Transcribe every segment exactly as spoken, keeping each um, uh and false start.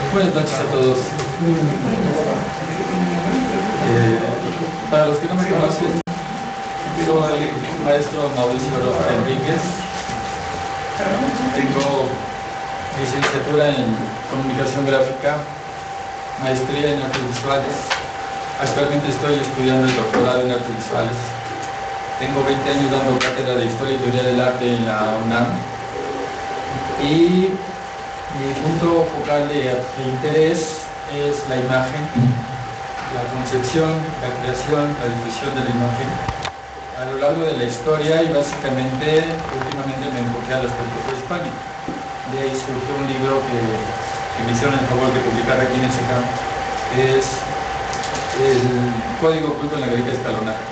Buenas noches a todos. Eh, para los que no me conocen, soy el maestro Mauricio Rojas Enríquez. Tengo licenciatura en Comunicación Gráfica, maestría en Artes Visuales. Actualmente estoy estudiando el doctorado en Artes Visuales. Tengo veinte años dando cátedra de Historia y Teoría del Arte en la UNAM. Y mi punto focal de, de interés es la imagen, la concepción, la creación, la difusión de la imagen a lo largo de la historia, y básicamente, últimamente me enfoqué al aspecto prehispánico. De ahí surgió un libro que, que me hicieron el favor de publicar aquí en ese campo, que es el Código Oculto en la Greca Escalonada.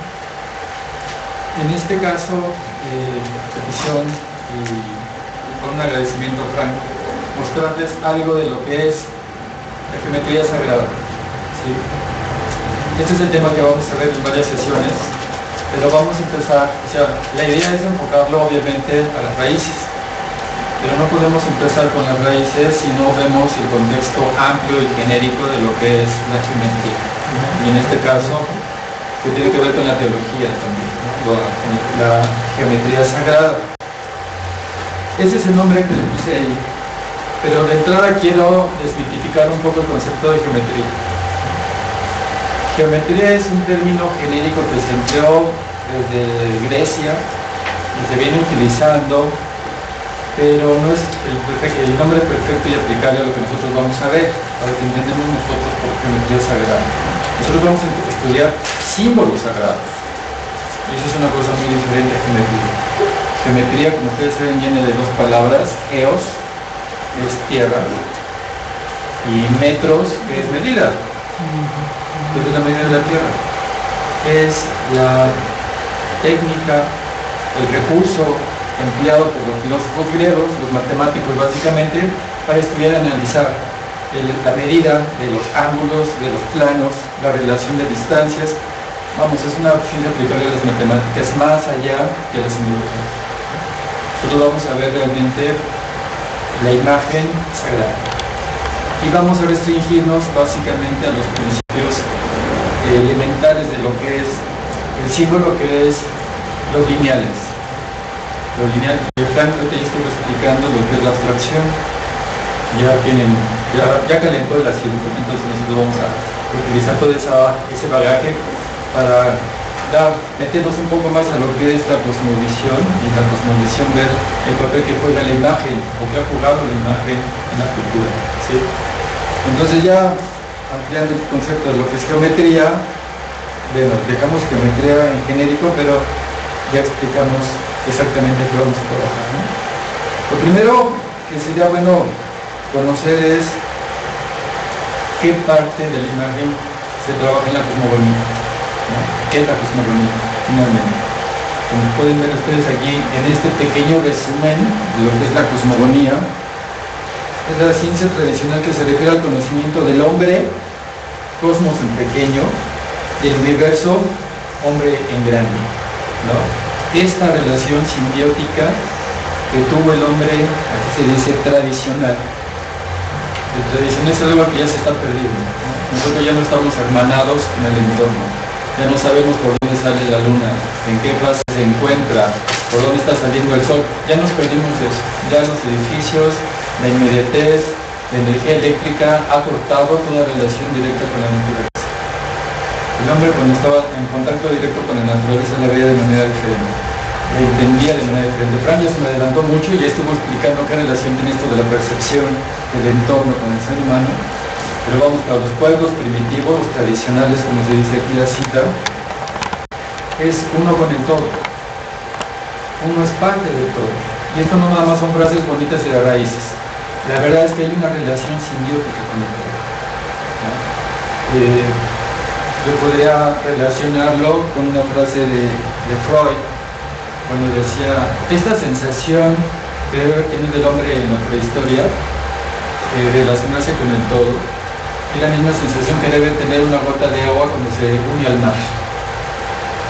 En este caso, eh, a petición y con un agradecimiento franco, mostrarles algo de lo que es la geometría sagrada, ¿sí? Este es el tema que vamos a ver en varias sesiones, pero vamos a empezar, o sea, la idea es enfocarlo obviamente a las raíces, pero no podemos empezar con las raíces si no vemos el contexto amplio y genérico de lo que es la geometría, y en este caso, que tiene que ver con la teología también, ¿no? la, la geometría sagrada. Ese es el nombre que le puse ahí. Pero de entrada quiero desmitificar un poco el concepto de geometría. Geometría es un término genérico que se empleó desde Grecia y se viene utilizando, pero no es el, perfecto, el nombre perfecto y aplicable a lo que nosotros vamos a ver, a lo que entendemos nosotros por geometría sagrada. Nosotros vamos a estudiar símbolos sagrados, y eso es una cosa muy diferente a geometría. Geometría, como ustedes saben, viene de dos palabras: geos, es tierra, y metros, que es medida, que es la medida de la tierra. Es la técnica, el recurso empleado por los filósofos griegos, los matemáticos básicamente, para estudiar y analizar el, la medida de los ángulos, de los planos, la relación de distancias. Vamos, es una ciencia aplicable a las matemáticas más allá de las simbologías. Nosotros vamos a ver realmente la imagen sagrada, y vamos a restringirnos básicamente a los principios eh, elementales de lo que es el símbolo, que es los lineales. Los lineales, Frank, te estoy explicando lo que es la abstracción. Ya tienen, ya, ya calentó el asiento, entonces nosotros vamos a utilizar todo esa, ese bagaje para dar, meternos un poco más a lo que es la cosmovisión, y la cosmovisión ver el papel que juega la imagen, o que ha jugado la imagen en la cultura, ¿sí? Entonces, ya ampliando el concepto de lo que es geometría, bueno, dejamos geometría en genérico, pero ya explicamos exactamente qué vamos a trabajar, ¿no? Lo primero que sería bueno conocer es qué parte de la imagen se trabaja en la cosmogonía, ¿no? ¿Qué es la cosmogonía? Finalmente, como pueden ver ustedes aquí en este pequeño resumen de lo que es la cosmogonía, es la ciencia tradicional que se refiere al conocimiento del hombre, cosmos en pequeño, y el universo, hombre en grande, ¿no? Esta relación simbiótica que tuvo el hombre, aquí se dice tradicional. El tradicional es algo que ya se está perdiendo, ¿no? Nosotros ya no estamos hermanados en el entorno. Ya no sabemos por dónde sale la luna, en qué fase se encuentra, por dónde está saliendo el sol. Ya nos perdimos eso. Ya los edificios, la inmediatez, la energía eléctrica ha cortado toda relación directa con la naturaleza. El hombre, cuando estaba en contacto directo con la naturaleza, la veía de manera diferente, la entendía de manera diferente. Fran ya se me adelantó mucho y ya estuvo explicando qué relación tiene esto de la percepción del entorno con el ser humano. Pero vamos, para los pueblos primitivos, los tradicionales, como se dice aquí la cita, es uno con el todo. Uno es parte del todo. Y esto no nada más son frases bonitas y de raíces. La verdad es que hay una relación simbiótica con el todo, ¿no? Eh, yo podría relacionarlo con una frase de, de Freud, cuando decía: esta sensación que debe haber tenido el hombre en la prehistoria, eh, relacionarse con el todo, es la misma sensación que debe tener una gota de agua cuando se une al mar.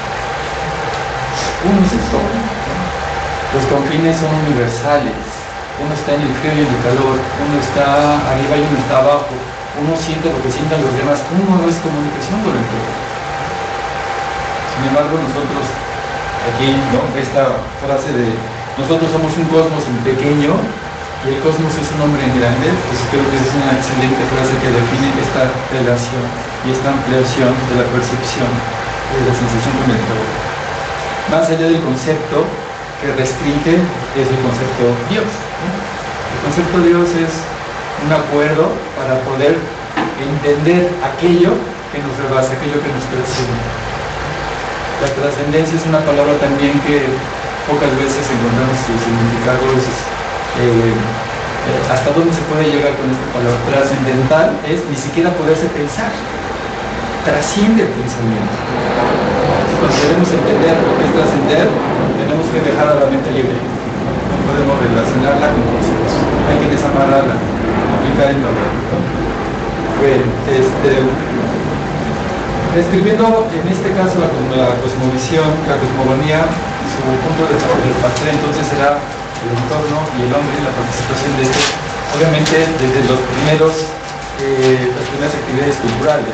Uno es el todo. Los confines son universales. uno está en el frío y en el calor, uno está arriba y uno está abajo, uno siente lo que sientan los demás, uno no es comunicación con el todo. Sin embargo, nosotros, aquí, ¿no? Esta frase de nosotros somos un cosmos en pequeño y el cosmos es un hombre en grande, pues creo que es una excelente frase que define esta relación y esta ampliación de la percepción de la sensación con el todo. Más allá del concepto que restringe, es el concepto Dios, ¿no? El concepto Dios es un acuerdo para poder entender aquello que nos rebasa, aquello que nos trasciende. La trascendencia es una palabra también que pocas veces encontramos sus significados. Eh, eh, hasta dónde se puede llegar con esta palabra. Trascendental es ni siquiera poderse pensar, trasciende el pensamiento. Cuando queremos entender lo que es trascender, tenemos que dejar a la mente libre, no podemos relacionarla con conceptos, hay que desamarrarla, aplicar el valor, ¿no? Bueno, este, escribiendo en este caso la, la cosmovisión, la cosmogonía, su punto de partida entonces será el entorno y el hombre, la participación de esto, obviamente desde los primeros, eh, las primeras actividades culturales.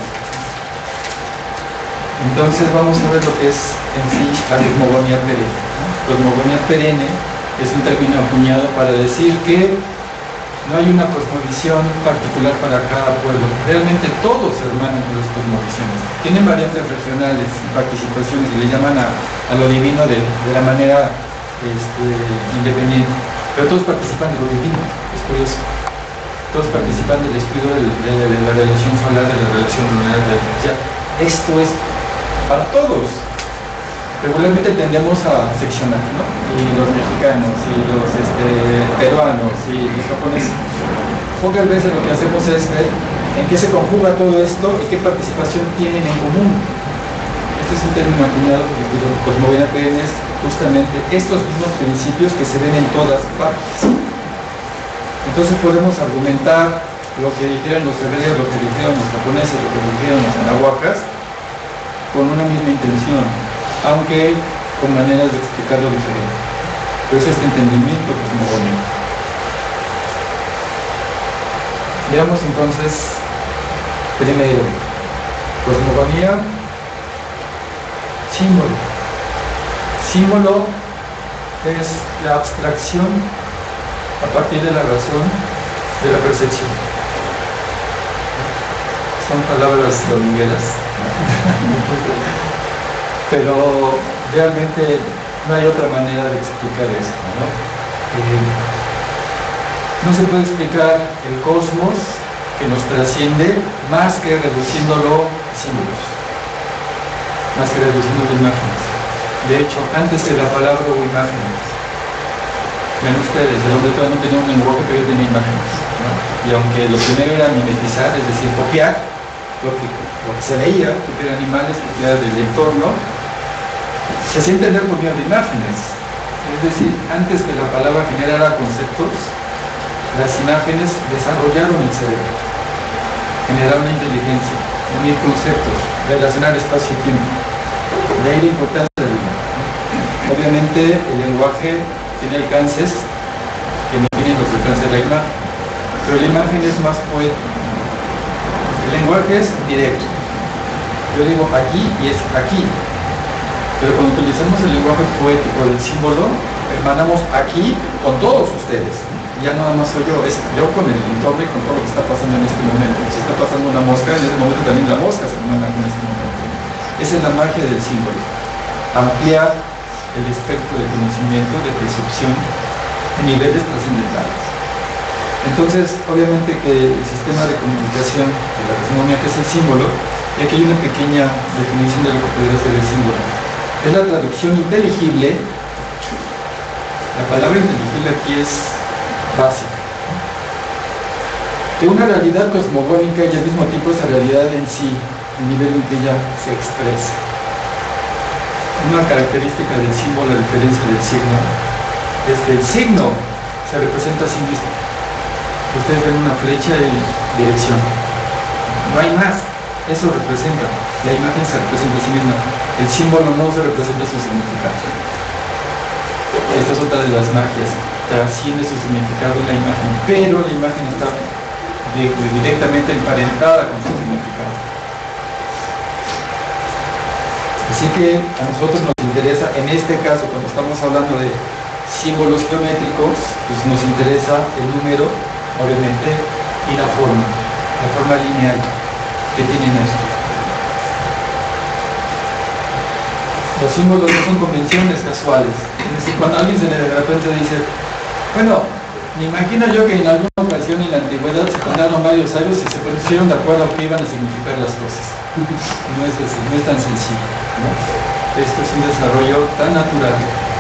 Entonces vamos a ver lo que es en sí la cosmogonía perenne, ¿no? Cosmogonía perenne es un término acuñado para decir que no hay una cosmovisión particular para cada pueblo. Realmente todos se hermanan con las cosmovisiones. Tienen variantes regionales y participaciones y le llaman a, a lo divino de, de la manera este, independiente. Pero todos participan de lo divino, es curioso. Todos participan del estudio de, de, de la relación solar, de la relación lunar, de la ya. Esto es para todos. Regularmente tendemos a seccionar, ¿no? Y los mexicanos, y los este, peruanos, y los japoneses. Pocas veces lo que hacemos es ver en qué se conjuga todo esto y qué participación tienen en común. Este es un término acuñado porque cosmogonía perenne es justamente estos mismos principios que se ven en todas partes. Entonces podemos argumentar lo que dijeron los hebreos, lo que dijeron los japoneses, lo que dijeron los anahuacas, con una misma intención, aunque con maneras de explicarlo diferente. Pero es este entendimiento cosmogónico. Veamos entonces, primero, cosmogonía, símbolo. Símbolo es la abstracción a partir de la razón de la percepción. Son palabras domingueras. Pero realmente no hay otra manera de explicar esto, ¿no? Eh, no se puede explicar el cosmos que nos trasciende más que reduciéndolo a símbolos, más que reduciéndolo a imágenes. De hecho, antes que la palabra hubo imágenes. Vean ustedes, el hombre todavía no tenía un lenguaje, pero yo tenía imágenes, ¿no? Y aunque lo primero era mimetizar, es decir, copiar lo que, lo que se veía, copiar animales, copiar del entorno, se hacía entender por medio de imágenes. Es decir, antes que la palabra generara conceptos, las imágenes desarrollaron el cerebro, generaron inteligencia, unir conceptos, relacionar espacio y tiempo. De ahí la importancia de la imagen. Obviamente el lenguaje tiene alcances que no tienen los alcances de la imagen, pero la imagen es más poética. El lenguaje es directo. Yo digo aquí y es aquí. Pero cuando utilizamos el lenguaje poético del símbolo, hermanamos aquí con todos ustedes. Ya no nada más soy yo, es yo con el entorno y con todo lo que está pasando en este momento. Si está pasando una mosca, en ese momento también la mosca se hermana en este momento. Esa es la magia del símbolo. Ampliar el espectro de conocimiento, de percepción, en niveles trascendentales. Entonces, obviamente que el sistema de comunicación de la cosmogonía, que es el símbolo, y aquí hay una pequeña definición de lo que podría ser el símbolo. Es la traducción inteligible. La palabra inteligible aquí es básica, de una realidad cosmogónica y al mismo tiempo esa realidad en sí, el nivel en que ella se expresa. Una característica del símbolo, a diferencia del signo, es que el signo se representa a sí mismo. Ustedes ven una flecha y dirección. No hay más. Eso representa. La imagen se representa a sí misma. El símbolo no se representa su significado. Esta es otra de las magias trasciende su significado en la imagen, pero la imagen está de, de directamente emparentada con su significado. Así que a nosotros nos interesa, en este caso, cuando estamos hablando de símbolos geométricos, pues nos interesa el número, obviamente, y la forma, la forma lineal que tienen estos. Los símbolos no son convenciones casuales. Es decir, cuando alguien se le de repente dice, bueno, me imagino yo que en alguna ocasión en la antigüedad se juntaron varios sabios y se pusieron de acuerdo a qué iban a significar las cosas. No es así, no es tan sencillo, ¿no? Esto es un desarrollo tan natural,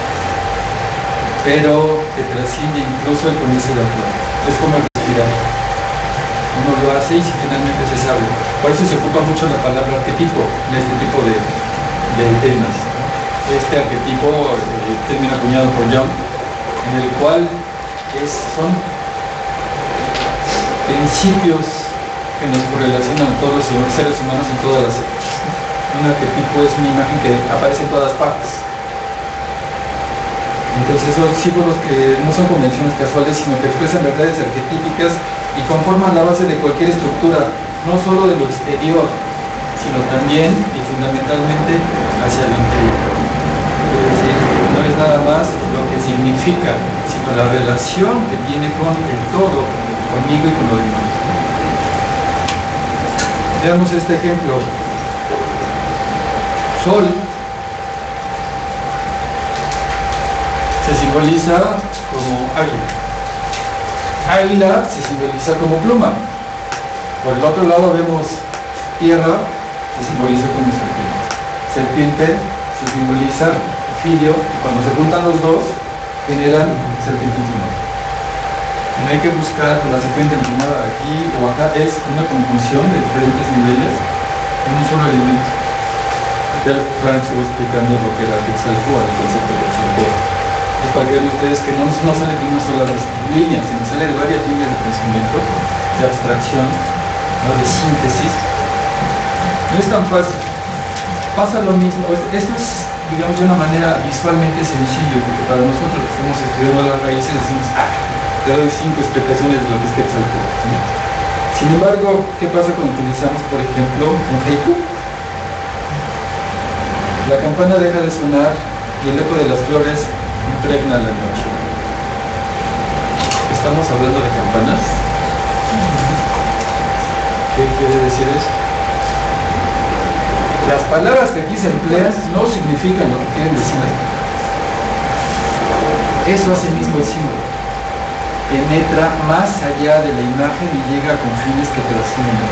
pero que trasciende incluso el ponerse de acuerdo. Es como el respirar. Uno lo hace y finalmente se sabe. Por eso se ocupa mucho la palabra arquetipo en este tipo de, de temas. Este arquetipo, el término acuñado por Jung, en el cual es, son principios que nos correlacionan a todos los seres humanos en todas las épocas. Un arquetipo es una imagen que aparece en todas partes. Entonces son símbolos que no son convenciones casuales, sino que expresan verdades arquetípicas y conforman la base de cualquier estructura, no solo de lo exterior, sino también y fundamentalmente hacia el interior. Es decir, no es nada más lo que significa, sino la relación que tiene con el todo, conmigo y con lo demás. Veamos este ejemplo. Sol se simboliza como águila. Águila se simboliza como pluma. Por el otro lado vemos tierra, se simboliza como serpiente. Serpiente se simboliza filio, y cuando se juntan los dos, generan serpiente emplumada. No hay que buscar la serpiente emplumada aquí o acá, es una conjunción de diferentes niveles en un solo elemento. Ya Frank estuvo explicando lo que era Quetzalcóatl, el concepto de Quetzalcóatl. Es para que vean ustedes que no, no sale de una sola línea, sino sale de varias líneas de pensamiento, de abstracción, ¿no? De síntesis. No es tan fácil. Pasa lo mismo. Esto es, digamos, de una manera visualmente sencillo, porque para nosotros que estamos estudiando las raíces decimos, ah, te doy cinco explicaciones de lo que es Quetzalcóatl, ¿no? Sin embargo, ¿qué pasa cuando utilizamos, por ejemplo, un haiku? La campana deja de sonar y el eco de las flores impregna la noche. ¿Estamos hablando de campanas? ¿Qué quiere decir eso? Las palabras que aquí se emplean no significan lo que quieren decir. Eso hace mismo el símbolo. Penetra más allá de la imagen y llega con fines que trascienden.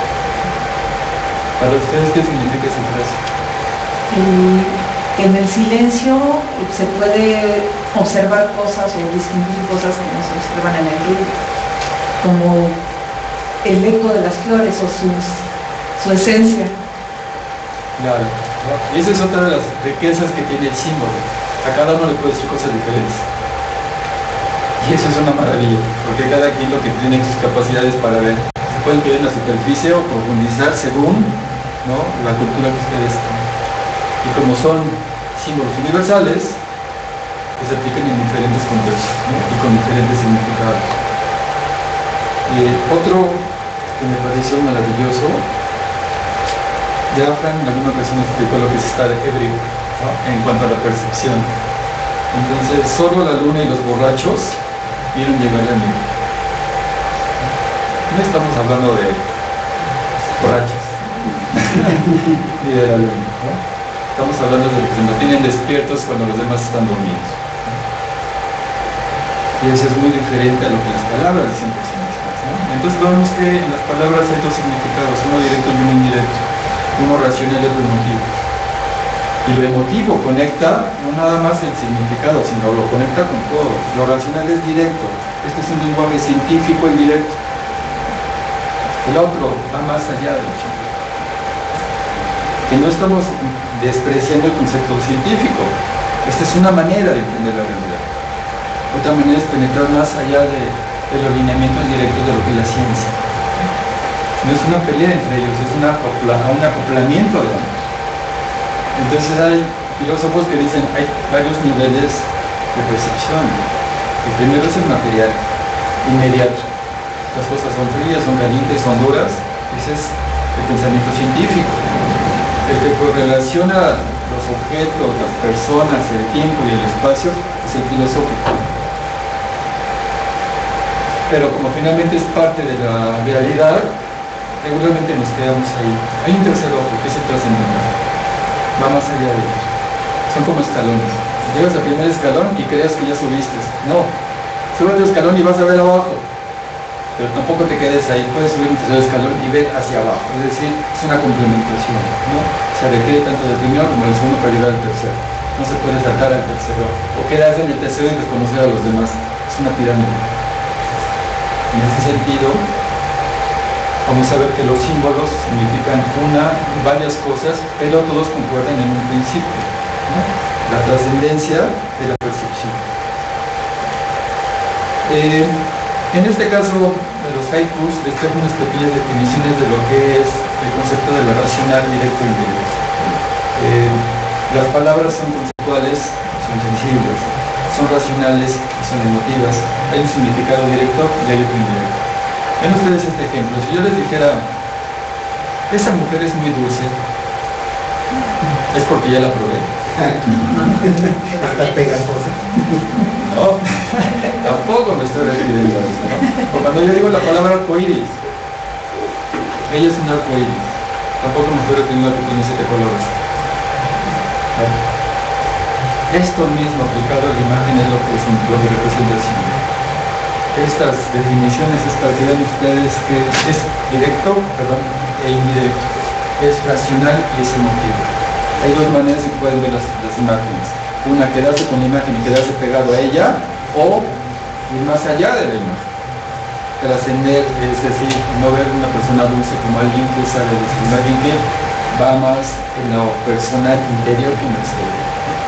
Para ustedes, ¿qué significa esa frase? El, en el silencio se puede observar cosas o distinguir cosas que no se observan en el ruido, como el eco de las flores o sus, su esencia. Claro, ¿no? Y esa es otra de las riquezas que tiene el símbolo. A cada uno le puede decir cosas diferentes. Y eso es una maravilla, porque cada quien lo que tiene sus capacidades para ver. Se pueden ver en la superficie o profundizar según, ¿no?, la cultura que ustedes tienen. Y como son símbolos universales, pues se aplican en diferentes contextos, ¿no?, y con diferentes significados. Eh, otro que me pareció maravilloso, ya Frank en alguna ocasión explicó lo que es estar ebrio, ¿no?, en cuanto a la percepción. Entonces, solo la luna y los borrachos vieron llegar la nieve. No estamos hablando de borrachos ni de la luna, ¿no? Estamos hablando de los que nos tienen despiertos cuando los demás están dormidos. Y eso es muy diferente a lo que las palabras siempre significan, ¿no? Entonces vemos que en las palabras hay dos significados, uno directo y uno indirecto, uno racional y otro emotivo. Y lo emotivo conecta no nada más el significado, sino lo conecta con todo. Lo racional es directo. Este es un lenguaje científico y directo. El otro va más allá del chico. Que no estamos despreciando el concepto científico. Esta es una manera de entender la realidad. Otra manera es penetrar más allá de, de los lineamientos directos de lo que es la ciencia. No es una pelea entre ellos, es una acopla, un acoplamiento de ambos. Entonces hay filósofos que dicen hay varios niveles de percepción, que El primero es el material, inmediato. Las cosas son frías, son calientes, son duras. Ese es el pensamiento científico. El que correlaciona los objetos, las personas, el tiempo y el espacio es el filosófico. Pero como finalmente es parte de la realidad, regularmente nos quedamos ahí. Hay un tercer ojo que es el trascendental. Va más allá de ellos. Son como escalones. Llegas al primer escalón y creas que ya subiste. No. Subes el escalón y vas a ver abajo. Pero tampoco te quedes ahí. Puedes subir un tercer escalón y ver hacia abajo. Es decir, es una complementación, ¿no? Se requiere tanto del primero como del segundo para llegar al tercero. No se puede saltar al tercero. O quedarse en el tercero y desconocer a los demás. Es una pirámide. En ese sentido, vamos a ver que los símbolos significan una, varias cosas, pero todos concuerdan en un principio, ¿no? La trascendencia de la percepción. Eh, en este caso de los haikus les traigo unas pequeñas definiciones de lo que es el concepto de la racional directo e indirecto. Eh, las palabras son conceptuales, son sensibles, son racionales y son emotivas. Hay un significado directo y hay otro indirecto. Ven ustedes este ejemplo. Si yo les dijera, esa mujer es muy dulce, es porque ya la probé. Está pegajosa. No, tampoco me estoy refiriendo a eso, ¿no? O cuando yo digo la palabra arcoíris, ella es un arcoíris. Tampoco me estoy refiriendo a que tiene siete colores. ¿No? Esto mismo aplicado a la imagen es lo que, es, lo que representa el símbolo. Estas definiciones establecen ustedes que es directo, perdón, e indirecto, es racional y es emotivo. Hay dos maneras en que pueden ver las, las imágenes. Una, quedarse con la imagen y quedarse pegado a ella, o ir más allá de la imagen. Trascender, es decir, no ver una persona dulce como alguien que sale de su imagen, que va más en lo personal interior que en lo exterior.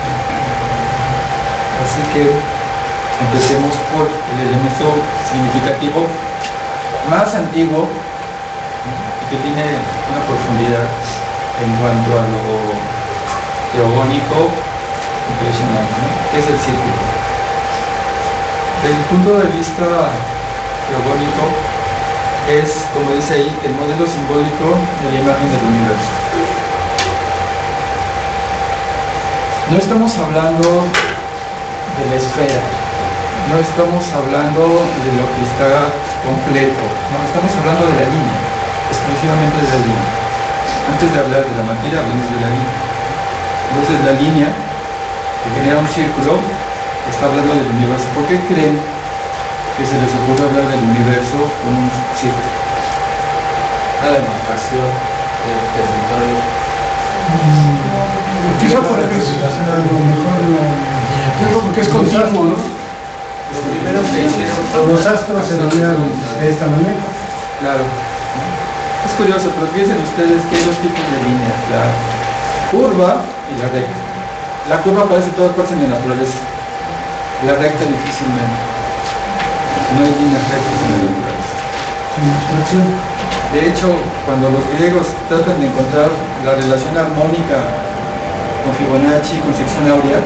Así que empecemos por el elemento significativo más antiguo y que tiene una profundidad en cuanto a lo teogónico impresionante, ¿no? Que es el círculo. Desde el punto de vista teogónico es, como dice ahí, el modelo simbólico de la imagen del universo. No estamos hablando de la esfera, no estamos hablando de lo que está completo, no, estamos hablando de la línea, exclusivamente de la línea. Antes de hablar de la materia, hablamos de la línea. Entonces la línea que genera un círculo está hablando del universo. ¿Por qué creen que se les ocurre hablar del universo con un círculo? La demarcación del territorio. Quizá por representación a lo mejor no. Porque es continuo, ¿no? Lo primero que hicieron Los astros se veían de esta manera. Claro. Es curioso, pero fíjense ustedes que hay dos tipos de líneas, la curva y la recta. La curva aparece en todas partes en la naturaleza, la recta difícilmente. No hay líneas rectas en la naturaleza. De hecho, cuando los griegos tratan de encontrar la relación armónica con Fibonacci, con sección áurea,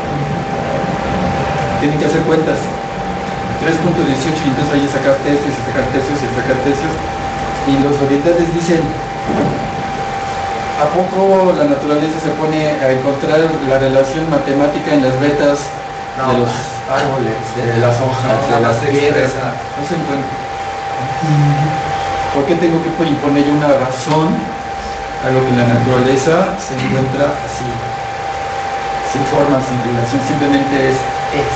tienen que hacer cuentas. tres punto dieciocho y entonces hay que sacar tercios y sacar tercios y sacar tercios. Y los orientales dicen, ¿a poco la naturaleza se pone a encontrar la relación matemática en las vetas no, de los árboles, de las hojas, no, de las no, piedras? No se encuentra. ¿Por qué tengo que imponer una razón a lo que la naturaleza se encuentra así? Sin forma, sin relación, simplemente es es.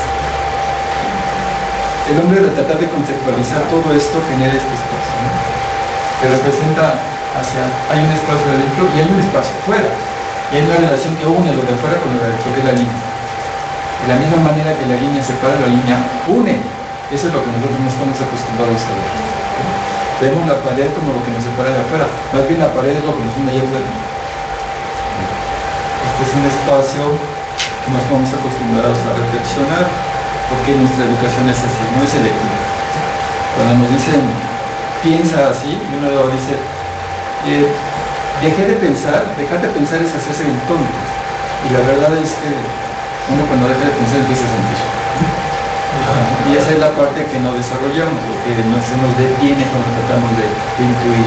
El hombre, de tratar de conceptualizar todo esto, genera este espacio, ¿no? Que representa hacia, hay un espacio adentro y hay un espacio fuera, y hay una relación que une lo de afuera con lo de adentro, que es la línea. De la misma manera que la línea separa, la línea une. Eso es lo que nosotros no estamos acostumbrados a ver. Vemos la pared como lo que nos separa de afuera, más bien la pared es lo que nos une allá afuera. Este es un espacio que no estamos acostumbrados a reflexionar, porque nuestra educación es así, no es selectiva. Cuando nos dicen piensa así, y uno dice eh, dejé de pensar, dejar de pensar es hacerse el tonto, y la verdad es que uno cuando deja de pensar empieza a sentir. Y esa es la parte que no desarrollamos, porque no se nos detiene cuando tratamos de, de intuir.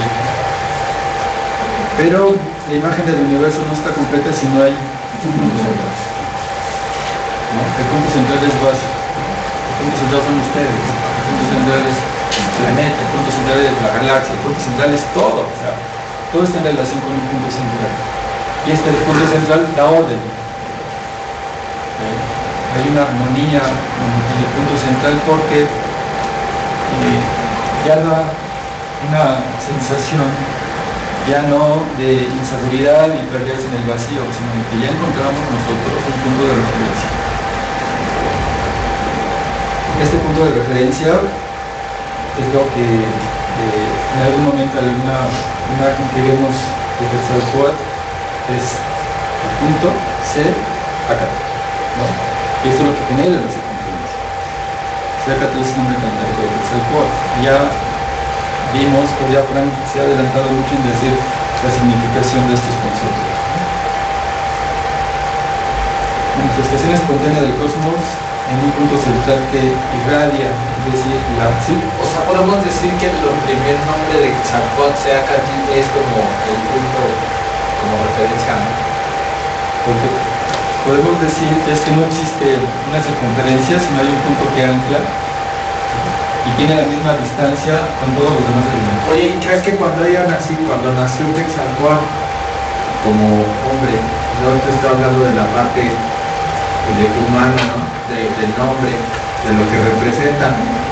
Pero la imagen del universo no está completa si no hay un punto central, ¿no? El punto central es básico. El punto central son ustedes. El punto central es el planeta. El punto central es la galaxia. El punto central es todo. O sea, todo está en relación con un punto central. Y este punto central da orden. ¿Okay? Hay una armonía en el punto central porque eh, ya da una sensación ya no de inseguridad y perderse en el vacío, sino que ya encontramos nosotros un punto de referencia. Este punto de referencia es lo que eh, en algún momento alguna imagen que vemos de Quetzalcóatl es el punto C acá, ¿no? Y esto es lo que genera la circunferencia. Acá es el nombre cantárico de Quetzalcóatl. Ya vimos, o ya Frank se ha adelantado mucho en decir la significación de estos conceptos. Manifestación espontánea del cosmos en un punto central que irradia, es decir, la... ¿sí? O sea, podemos decir que el primer nombre de Quetzalcóatl sea Catl es como el punto, como referencia, ¿no? Porque podemos decir que es que no existe una circunferencia, sino hay un punto que ancla y tiene la misma distancia con todos los demás elementos. Oye, ¿y crees que cuando ella nació, cuando nació Quetzalcóatl como hombre, no te estoy hablando de la parte de humana, ¿no? De, del nombre, de lo que representan,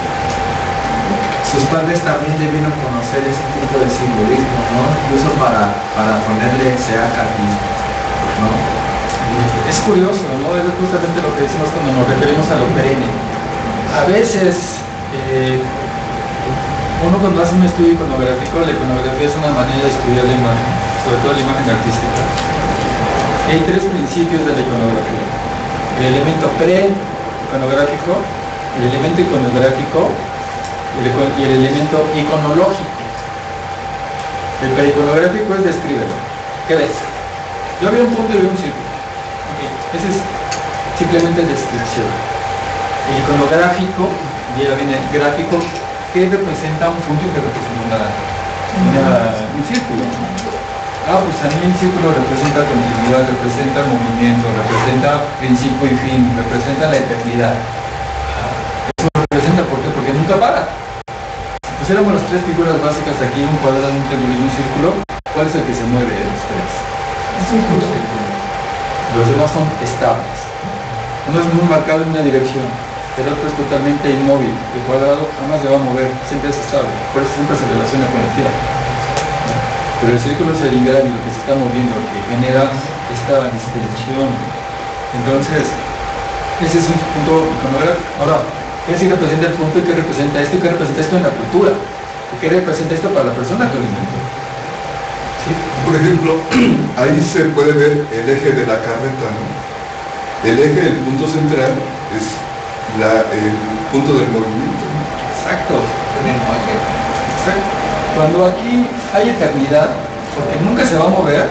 sus padres también debieron conocer ese tipo de simbolismo, ¿no? Incluso para, para ponerle sea Catl, ¿no? Es curioso, ¿no? Es justamente lo que decimos cuando nos referimos a lo perenne. A veces Eh, uno cuando hace un estudio iconográfico, la iconografía es una manera de estudiar la imagen, sobre todo la imagen artística. Hay tres principios de la iconografía: el elemento pre-iconográfico, el elemento iconográfico y el, y el elemento iconológico. El pre-iconográfico es descríbelo. ¿Qué ves? Yo veo un punto y veo un círculo. Okay. Ese es simplemente descripción. El iconográfico ya viene gráfico, que representa un punto y que representa una, una, un círculo. Ah, pues a mí el círculo representa continuidad, representa movimiento, representa principio y fin, representa la eternidad. Eso representa, ¿por qué? Porque nunca para. Pues éramos las tres figuras básicas aquí, un cuadrado, un triángulo y un círculo. ¿Cuál es el que se mueve de los tres? El círculo. Los demás son estables. Uno es muy marcado en una dirección, el otro es totalmente inmóvil. El cuadrado jamás se va a mover, siempre es estable, por eso siempre se relaciona con el tiempo. Pero el círculo es el ingrávido que se está moviendo, que genera esta distensión. Entonces, ese es un punto iconográfico. Ahora, ¿qué sí representa el punto y qué representa esto y qué representa esto en la cultura? ¿Y qué representa esto para la persona que lo inventó? ¿Sí? Por ejemplo, ahí se puede ver el eje de la carreta, ¿no? El eje, el punto central, es La, el punto del movimiento. Exacto. Exacto. Cuando aquí hay eternidad, porque nunca se va a mover,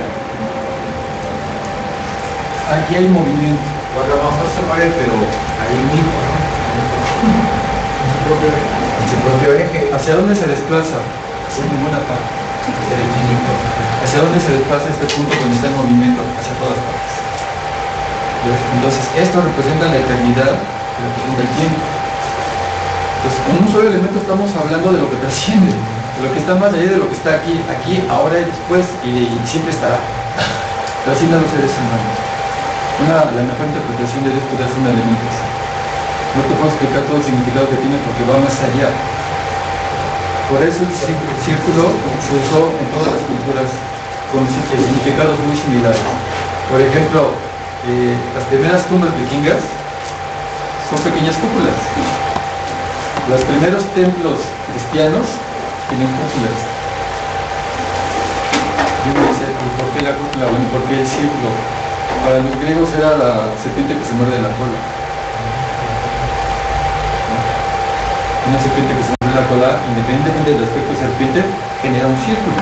aquí hay movimiento. Pues a lo mejor se mueve, pero ahí mismo, ¿no? En su propio eje. En su propio eje. ¿Hacia dónde se desplaza? Hacia ninguna parte. Hacia el infinito. ¿Hacia dónde se desplaza este punto cuando está en movimiento? Hacia todas partes. Entonces, esto representa la eternidad, representa el tiempo. Entonces, con un solo elemento estamos hablando de lo que trasciende, de lo que está más allá de lo que está aquí, aquí, ahora y después, y, y siempre estará. Trasciende a los seres humanos. Una, la mejor interpretación de Dios puede ser un elemento así. No te puedo explicar todo el significado que tiene porque va más allá. Por eso el círculo se usó en todas las culturas con significados muy similares. Por ejemplo, eh, las primeras tumbas vikingas son pequeñas cúpulas. Los primeros templos cristianos tienen cúpulas. Y uno dice, ¿y por qué la cúpula? Bueno, ¿por qué el círculo? Para los griegos era la serpiente que se muerde la cola. Una serpiente que se muerde la cola, independientemente del aspecto de serpiente, genera un círculo.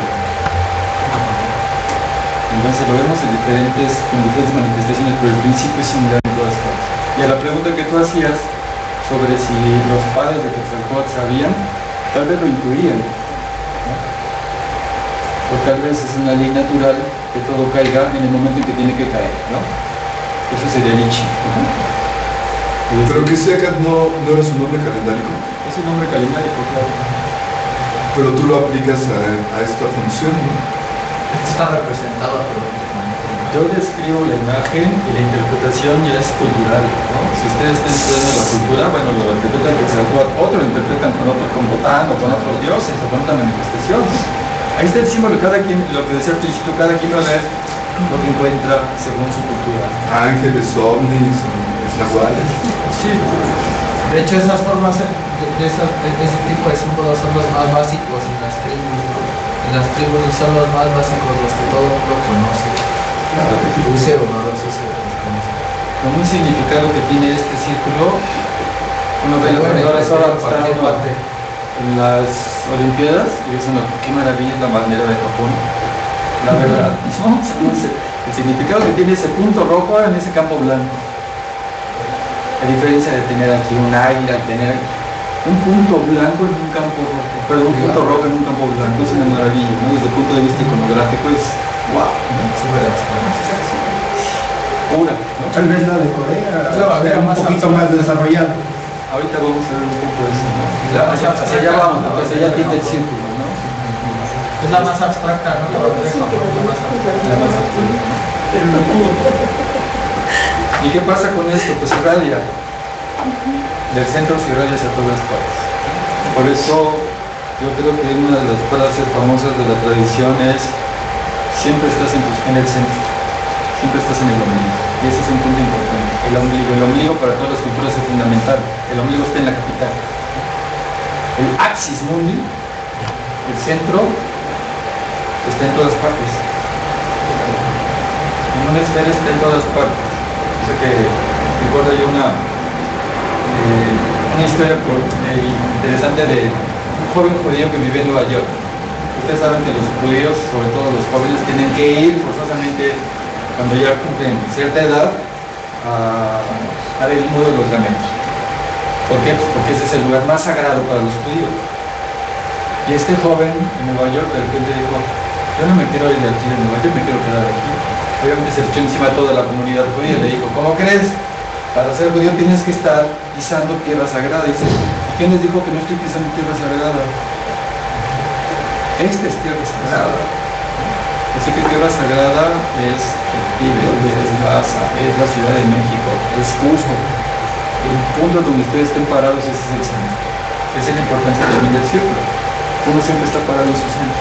Entonces lo vemos en diferentes, en diferentes manifestaciones, pero el principio es similar en todas partes. Y a la pregunta que tú hacías, sobre si los padres de Quetzalcóatl sabían, tal vez lo intuían, ¿no? O tal vez es una ley natural que todo caiga en el momento en que tiene que caer, ¿no? Eso sería Lichi, ¿no? Pero que Seacat no, no era su nombre calendárico. Es un nombre calendárico, claro. Pero tú lo aplicas a, a esta función, ¿no? Está representado por Yo describo la imagen y la interpretación ya es cultural, ¿no? Si ustedes están estudiando la cultura, bueno, lo interpretan con Quetzalcóatl, otro lo interpretan con otro, con Botán o con otros dioses o con otra manifestación. Ahí está el símbolo, cada quien, lo que decía el principio, cada quien va a ver lo que encuentra según su cultura. Ángeles, ovnis, nahuales. Sí. De hecho, esas formas de, de, esas, de ese tipo de símbolos son los más básicos en las tribus. En las tribus son los más básicos, los que todo el mundo conoce. Use o no los use. Con un significado que tiene este círculo, uno ve las horas ahora están en las Olimpiadas y dicen, qué maravilla es la bandera de Japón. La verdad, no, no sé, el significado que tiene ese punto rojo en ese campo blanco. A diferencia de tener aquí un águila, tener un punto blanco en un campo rojo, perdón, un punto rojo en un campo blanco, es una maravilla, ¿no? Desde el punto de vista iconográfico es wow, ¿no? Súper pura, ¿no? Tal vez la de Corea Claro, era un más poquito abstracta. más desarrollado. Ahorita vamos a ver un poco eso, ¿no? Ya, hacia, hacia allá vamos, hacia allá tiene el círculo, ¿no? Es la más abstracta, ¿no? La bandera de Japón, la más abstracta. La más abstracta. ¿Y qué pasa con esto? Pues irradia. Del centro se irradia hacia todas partes. Por eso yo creo que una de las frases famosas de la tradición es siempre estás en, en el centro, siempre estás en el ombligo. Y ese es un punto importante. El ombligo, el ombligo para todas las culturas es fundamental. El ombligo está en la capital. El axis mundi, el centro, está en todas partes. En una esfera está en todas partes. O sea que recuerdo yo una, eh, una historia por, eh, interesante de un joven judío que vive en Nueva York. Ustedes saben que los judíos, sobre todo los jóvenes, tienen que ir forzosamente cuando ya cumplen cierta edad a dar el muro de los lamentos. ¿Por qué? Pues porque ese es el lugar más sagrado para los judíos. Y este joven en Nueva York de repente dijo, yo no me quiero ir de aquí de Nueva York, me quiero quedar aquí. Obviamente se echó encima a toda la comunidad judía y le dijo, ¿cómo crees? Para ser judío tienes que estar pisando tierra sagrada. Y dice, ¿quién les dijo que no estoy pisando tierra sagrada? Esta es tierra sagrada. Así que tierra sagrada es el Tíbet, es Lhasa, es la Ciudad de México, es Cusco. El punto donde ustedes estén parados ese es el centro. Esa es la importancia también del círculo. Uno siempre está parado en su centro.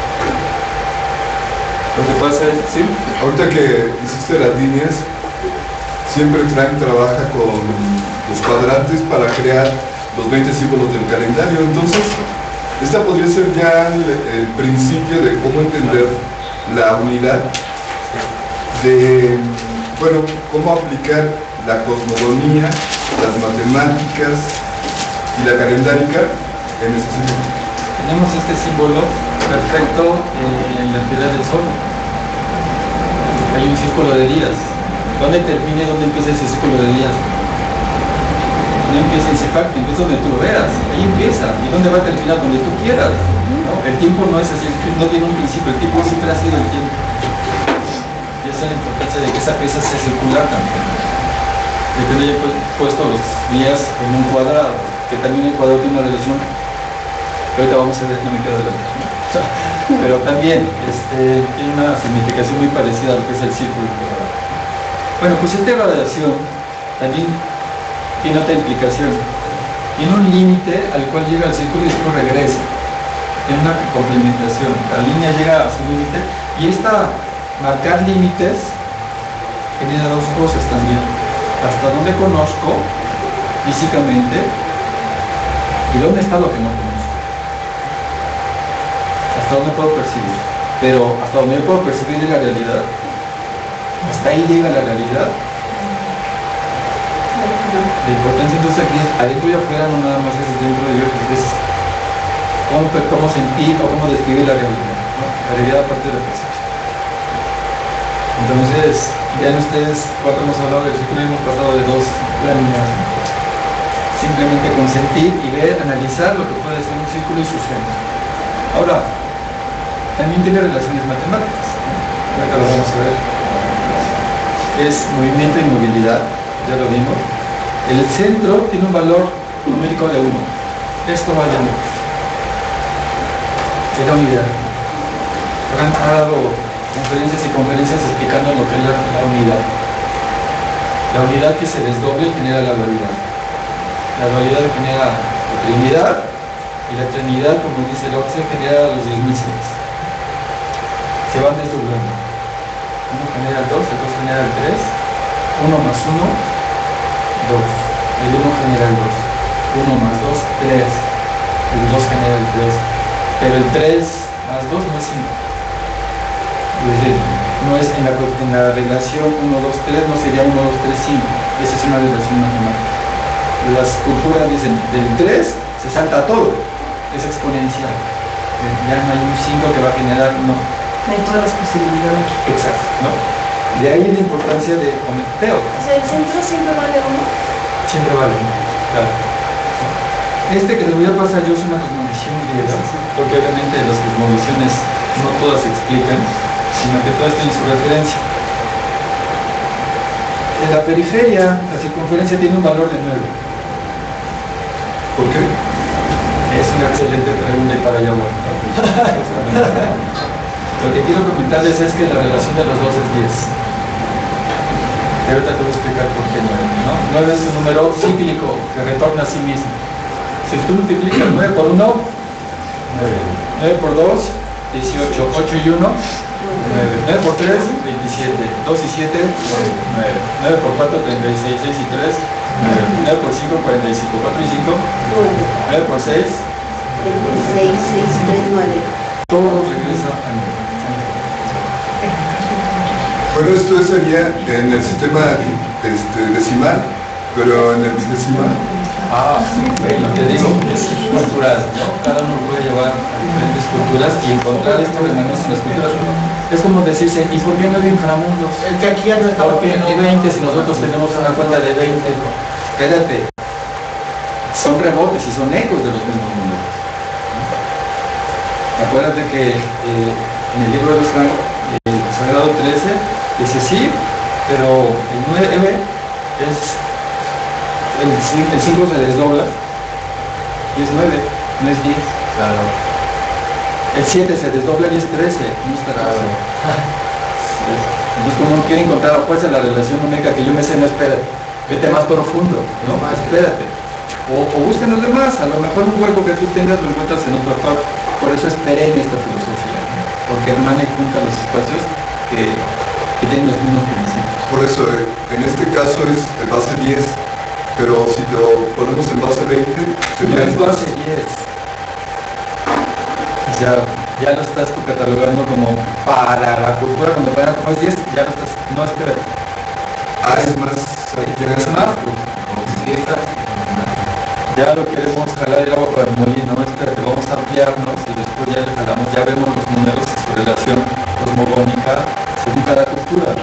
Lo que pasa es, ¿sí? Ahorita que hiciste las líneas, siempre Frank trabaja con los cuadrantes para crear los veinte símbolos del calendario. Entonces, esta podría ser ya el, el principio de cómo entender la unidad, de, bueno, cómo aplicar la cosmogonía, las matemáticas y la calendárica en ese sentido. Tenemos este símbolo perfecto eh, en la actividad del sol. Hay un círculo de días. ¿Dónde termina y dónde empieza ese círculo de días? No empieza en Sepacto, empieza donde tú lo veas. Ahí empieza. ¿Y dónde va a terminar? Donde tú quieras, ¿no? El tiempo no es así, no tiene un principio. El tiempo siempre ha sido el tiempo. Y esa es la importancia de que esa pieza sea circular también. De que no haya puesto los días en un cuadrado, que también el cuadrado tiene una relación. Ahorita vamos a ver, no me queda de la pero también este, tiene una significación muy parecida a lo que es el círculo. Bueno, pues esta radiación también tiene otra implicación. Tiene un límite al cual llega el círculo y después regresa. Tiene una complementación. La línea llega a su límite y esta marcar límites genera dos cosas también. Hasta dónde conozco físicamente y dónde está lo que no conozco. Hasta dónde puedo percibir, pero hasta dónde puedo percibir la realidad, hasta ahí llega la realidad. La importancia entonces aquí es adentro y afuera, no nada más es dentro de Dios, es cómo, cómo sentir o cómo describir la realidad, ¿no? La realidad aparte de la percepción. Entonces, vean ustedes, cuatro hemos hablado del círculo y hemos pasado de dos láminas. ¿Sí? simplemente consentir y ver, analizar lo que puede ser un círculo y su centro. Ahora, también tiene relaciones matemáticas, ¿no? Acá lo vamos a ver. Es movimiento y movilidad, ya lo vimos. El centro tiene un valor numérico de uno. Esto vale uno. Es la unidad. Han dado conferencias y conferencias explicando lo que es la, la unidad. La unidad que se desdoble genera la dualidad. La dualidad genera la trinidad, y la trinidad, como dice el Oxe, genera los diez mil seis. Se van desdoblando. Uno genera el dos, el dos genera el tres, uno más uno, dos. El uno genera el dos. uno más dos, tres. El dos genera el tres. Pero el tres más dos no es cinco. Es decir, no es en la, en la relación uno, dos, tres, no sería uno, dos, tres, cinco. Esa es una relación matemática. Las culturas dicen, del tres se salta todo, es exponencial. Ya no hay un cinco que va a generar, no. Hay todas las posibilidades. Exacto, ¿no? De ahí la importancia de Ometeo. O sea, el centro siempre vale uno. Siempre vale uno, claro. Este que les voy a pasar yo es una cosmovisión griega, porque obviamente las cosmovisiones no todas se explican, sino que todas tienen su referencia. En la periferia, la circunferencia tiene un valor de nueve. ¿Por qué? Es una excelente pregunta y para allá voy. Lo que quiero comentarles es que la relación de los dos es diez. Y ahorita te voy a explicar por qué nueve, ¿no? nueve es un número cíclico que retorna a sí mismo. Si tú multiplicas nueve por uno, nueve. nueve por dos, dieciocho. ocho y uno, nueve. nueve por tres, veintisiete. dos y siete, nueve. nueve por cuatro, treinta y seis. seis y tres, nueve. nueve por cinco, cuarenta y cinco. cuatro y cinco, nueve por seis, seis, seis, tres, nueve. todo regresa a nueve. Bueno, esto sería en el sistema este, decimal, pero en el bisdecimal. Ah, sí, lo que digo, es cultural, ¿no? Cada uno puede llevar a diferentes culturas y encontrar estos remanentes en las culturas. Es como decirse, ¿y por qué no hay inframundos? El que aquí ya no está. ¿Por qué no veinte si nosotros tenemos una cuenta de veinte? Espérate, son rebotes y son ecos de los mismos números. Acuérdate que eh, en el libro de los eh, Sagrado trece dice sí, pero el nueve es el cinco se desdobla y es nueve, no es diez. Claro. El siete se desdobla y es trece, no es catorce. Entonces, como uno quiere encontrar cuál es la relación numérica que yo me sé, no, espérate, vete más profundo, no más, espérate. O, o busquen los demás, a lo mejor un hueco que tú tengas lo encuentras en otro factor. Por eso esperé en esta filosofía, ¿no? Porque hermana y junta los espacios que, que tienen los mismos principios. Por eso, eh, en este caso es el base diez, pero si lo ponemos en base veinte, No sería es base diez. Ya, ya lo estás tú catalogando como para la cultura, cuando para como es diez, ya lo estás, no espérate. Ah, es más, Ya es más, pues, sí, está. Ya lo queremos jalar el agua para el molino, no espérate, vamos a ampliarnos y después ya le jalamos, ya vemos los números y su relación cosmogónica según cada cultura.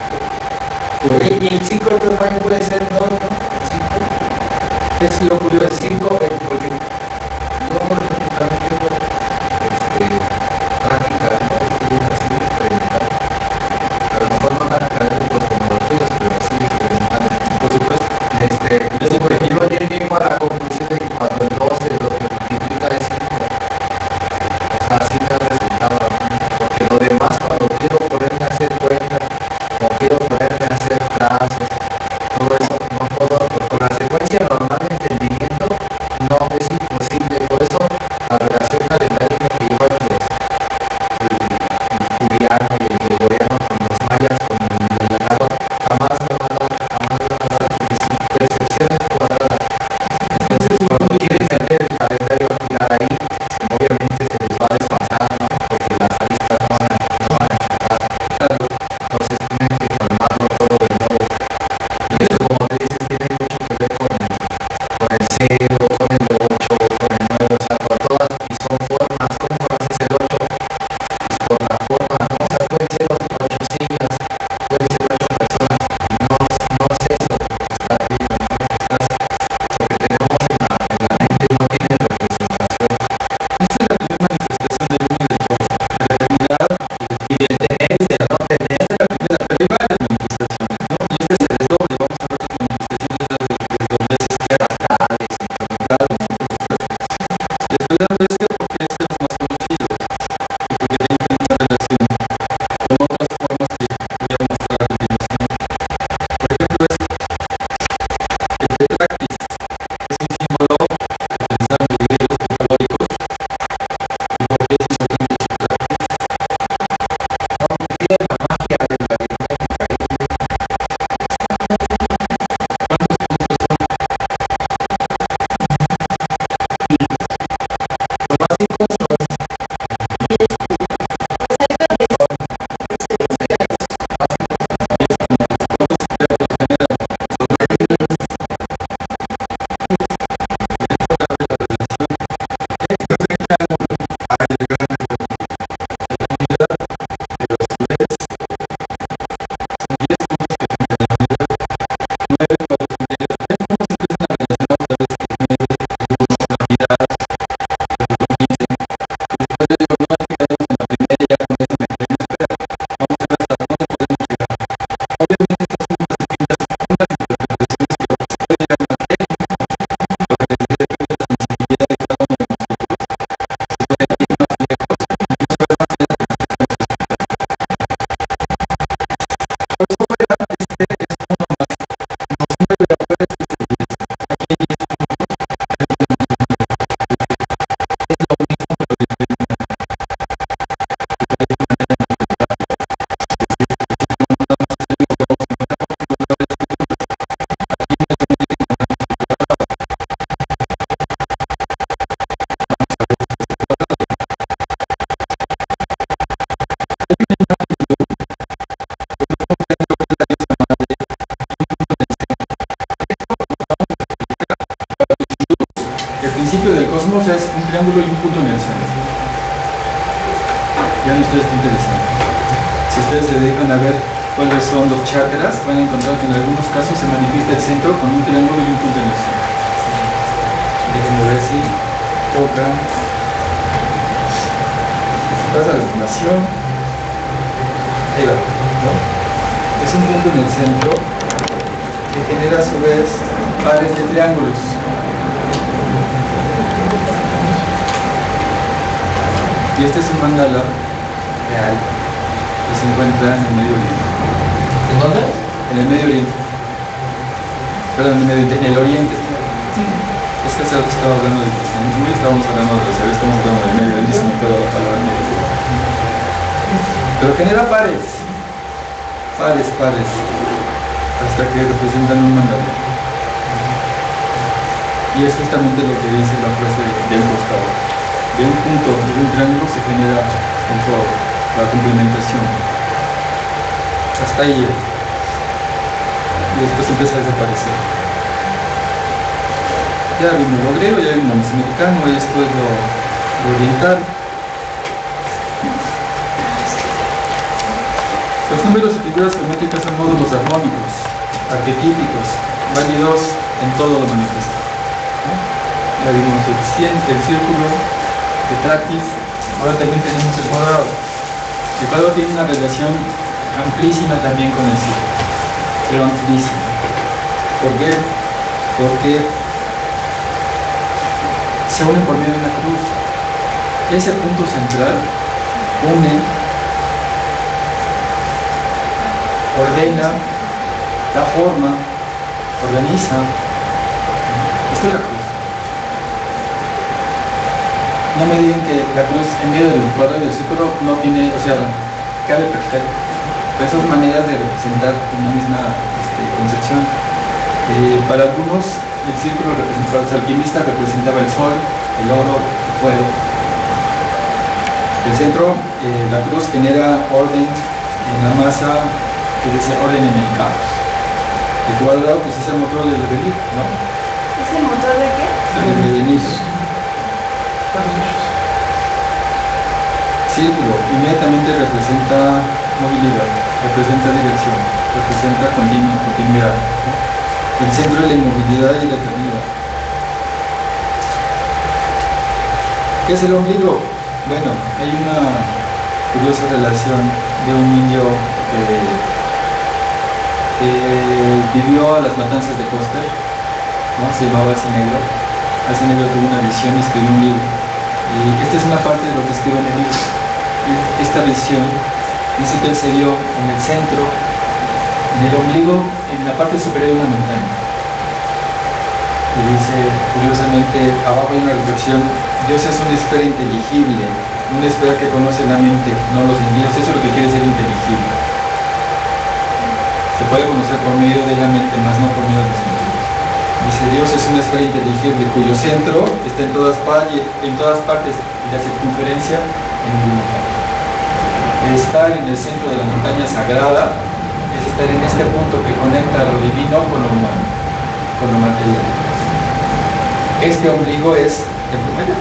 Y el cinco del tamaño puede ser dos, ¿no? Es lo curioso. El cinco, porque yo por ejemplo también tengo este, práctica, ¿no? Estoy así experimental. A lo mejor no tan académicos como los tuyos, pero sí experimentales. Por supuesto. Este, yo por ejemplo ayer llego a la conclusión de que cuando el doce lo que multiplica es cinco, o sea, así me ha resultado a mí, porque lo demás cuando quiero ponerme a hacer cuentas, o quiero ponerme a hacer trazos, todo eso no puedo, con la secuencia normal de entendimiento no es imposible, por eso la relación calendárica que llevan los el, el juliano y el gregoriano con los mayas, con el venado, jamás me va a dar, jamás me va a dar, porque sin percepciones cuadradas. Entonces cuando quieren tener el calendario afilar ahí, obviamente se les va a desfasar Ya no ustedes está interesante. Si ustedes se dedican a ver cuáles son los chakras, van a encontrar que en algunos casos se manifiesta el centro con un triángulo y un punto en el centro. Déjenme ver si toca. Pasa la fundación. Ahí va, ¿no? Es un punto en el centro que genera a su vez pares de triángulos. Y este es un mandala real que se encuentra en el Medio Oriente. ¿En dónde? En el Medio Oriente. Perdón, en el Medio Oriente, en el Oriente. Es que hace rato estaba hablando del cristianismo y estábamos hablando de la estamos hablando del Medio Oriente, se me quedó la palabra Medio Oriente. Pero genera pares, pares, pares, hasta que representan un mandala. Y es justamente lo que dice la frase del costado. De un punto, de un triángulo se genera un todo, la complementación. Hasta ahí llega. Y después empieza a desaparecer. Ya vimos lo griego, ya vimos lo mesoamericano, y esto es lo, lo oriental. Los números y figuras geométricas son módulos armónicos, arquetípicos, válidos en todo lo manifiesto. ¿No? Ya vimos el cien, el círculo, el traquis, ahora también tenemos el cuadrado. El cuadrado tiene una relación amplísima también con el círculo, pero amplísima. ¿Por qué? Porque se une por medio de una cruz. Ese punto central une, ordena, da forma, organiza. Esto es la cruz. No me digan que la cruz en medio del cuadrado y del círculo no tiene, o sea, cabe perfecto. Pero son maneras de representar una misma este, concepción. Eh, para algunos, el círculo representaba, los alquimistas representaba el sol, el oro, el fuego. El centro, eh, la cruz genera orden en la masa, que dice orden en el caos. El cuadrado, pues es el motor del relief, ¿no? ¿Es el motor de qué? El rellenismo. Círculo, inmediatamente representa movilidad, representa dirección, representa continu continuidad. ¿No? El centro es la inmovilidad y la eternidad. ¿Qué es el ombligo? Bueno, hay una curiosa relación de un indio que, que vivió a las matanzas de Custer, ¿no? Se llamaba Así Negro. Así Negro tuvo una visión y escribió un libro. Y esta es una parte de lo que escribe en el libro. Esta visión dice que él se vio en el centro, en el ombligo, en la parte superior de una montaña. Y dice, curiosamente, abajo hay una reflexión: Dios es una esfera inteligible, una esfera que conoce la mente, no los sentidos. Eso es lo que quiere ser inteligible. Se puede conocer por medio de la mente, más no por medio de los sentidos. Dice, Dios es una esfera inteligible cuyo centro está en todas, en todas partes y la circunferencia en ninguna parte. Estar en el centro de la montaña sagrada es estar en este punto que conecta lo divino con lo humano, con lo material. Este ombligo es el primero,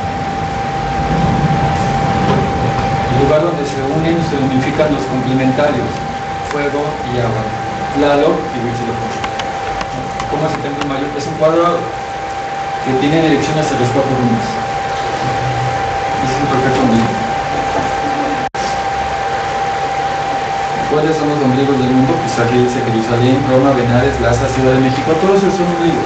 el lugar donde se unen y se unifican los complementarios, fuego y agua, Tlaloc y Huitzilopochtli. ¿Cómo es el templo mayor? Es un cuadrado que tiene dirección hacia los cuatro rumos. Ese es un perfecto ombligo. ¿Cuáles son los ombligos del mundo? Pues aquí dice Jerusalén, Roma, Benares, Lhasa, Ciudad de México, todos esos son ombligos.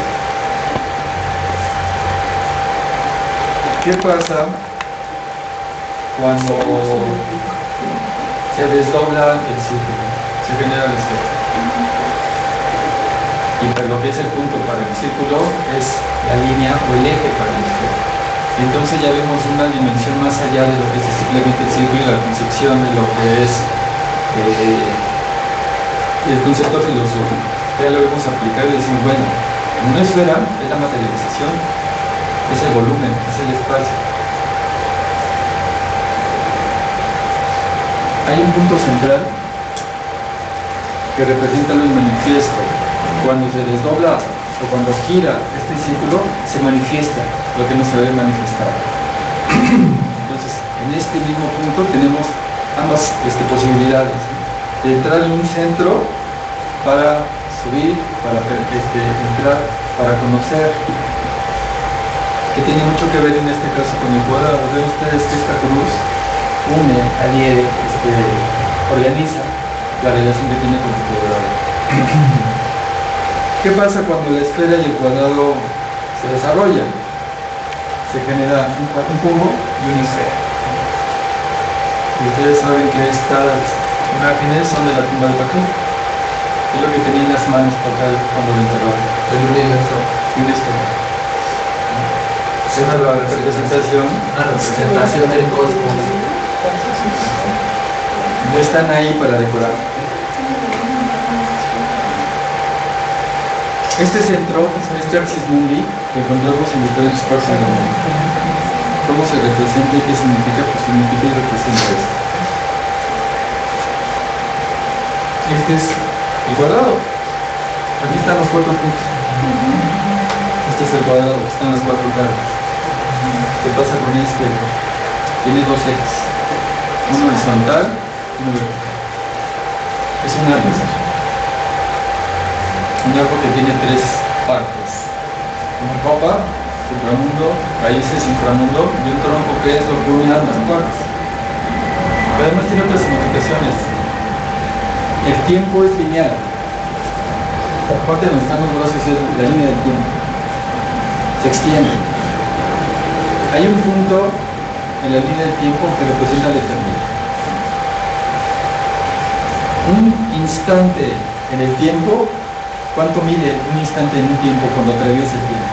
¿Qué pasa cuando se desdobla el círculo? Se genera el círculo. Y para lo que es el punto para el círculo es la línea o el eje para el círculo. Entonces ya vemos una dimensión más allá de lo que es simplemente el círculo y la concepción de lo que es eh, el concepto filosófico. Ya lo vamos a aplicar y decimos, bueno, en una esfera es la materialización, es el volumen, es el espacio. Hay un punto central que representa lo manifiesto. Cuando se desdobla o cuando gira este círculo, se manifiesta lo que no se debe manifestar. Entonces, en este este mismo punto tenemos ambas este, posibilidades, ¿sí? De entrar en un centro para subir, para este, entrar, para conocer, que tiene mucho que ver en este caso con el cuadrado. Ven ustedes que esta cruz une, adhiere, este, organiza la relación que tiene con el cuadrado. ¿Qué pasa cuando la esfera y el cuadrado se desarrollan? Se genera un, un cubo y una esfera. Y ustedes saben que estas imágenes son de la tumba de Pacal. Es lo que tenía en las manos Pacal cuando lo enterraron. El universo. Y una esfera. Esa es la representación. Una representación del cosmos. No están ahí para decorar. Este centro, este axis mundi, que encontramos en diferentes partes del mundo. ¿Cómo se representa y qué significa? Pues significa y representa esto. Este es el cuadrado. Aquí están los cuatro puntos. Este es el cuadrado, están las cuatro caras. ¿Qué pasa con este? Tiene dos ejes. Uno horizontal y uno vertical. Es un árbol. Un árbol que tiene tres partes. Una copa, supramundo, raíces, inframundo, y un tronco que es lo que une ambas partes. Pero además tiene otras significaciones. El tiempo es lineal. La parte donde están los brazos es la línea del tiempo. Se extiende. Hay un punto en la línea del tiempo que representa la eternidad. Un instante en el tiempo, ¿cuánto mide un instante en un tiempo cuando atraviesa el tiempo?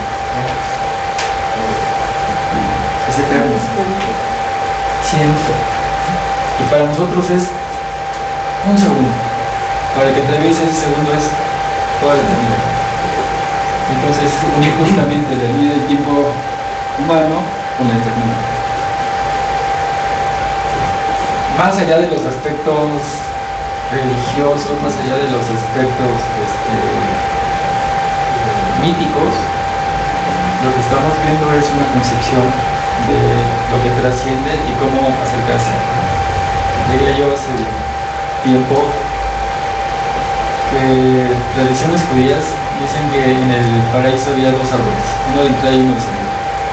Es eterno. Siempre. Y para nosotros es un segundo. Para que atraviese ese segundo es toda la eternidad. Entonces, unir justamente la línea del tiempo humano con la eternidad. Más allá de los aspectos religiosos, más allá de los aspectos este, míticos, lo que estamos viendo es una concepción de lo que trasciende y cómo acercarse. Leía yo hace tiempo que tradiciones judías dicen que en el paraíso había dos árboles, uno de entrada y uno de salida.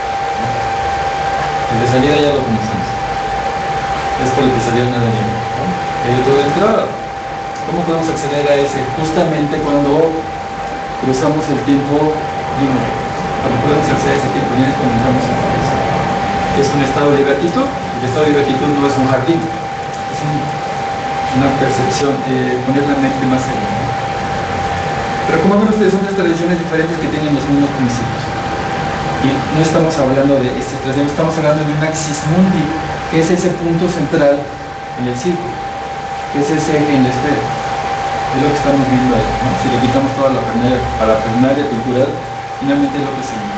El de salida ya lo conocemos, es por el que salió el nieve, ¿no? El otro de entrada. ¿Cómo podemos acceder a ese? Justamente cuando cruzamos el tiempo lineal. Cuando podemos acceder a ese tiempo lineal cuando entramos en paraíso. Es un estado de gratitud. El estado de gratitud no es un jardín, es un, una percepción, eh, poner la mente más allá, ¿no? Pero como ven ustedes, son tres tradiciones diferentes que tienen los mismos principios. Y no estamos hablando de este tradición, estamos hablando de un axis mundi, que es ese punto central en el círculo, que es ese eje en la esfera. Es lo que estamos viendo ahí, ¿no? Si le quitamos toda la parafernalia cultural, finalmente es lo que se ve.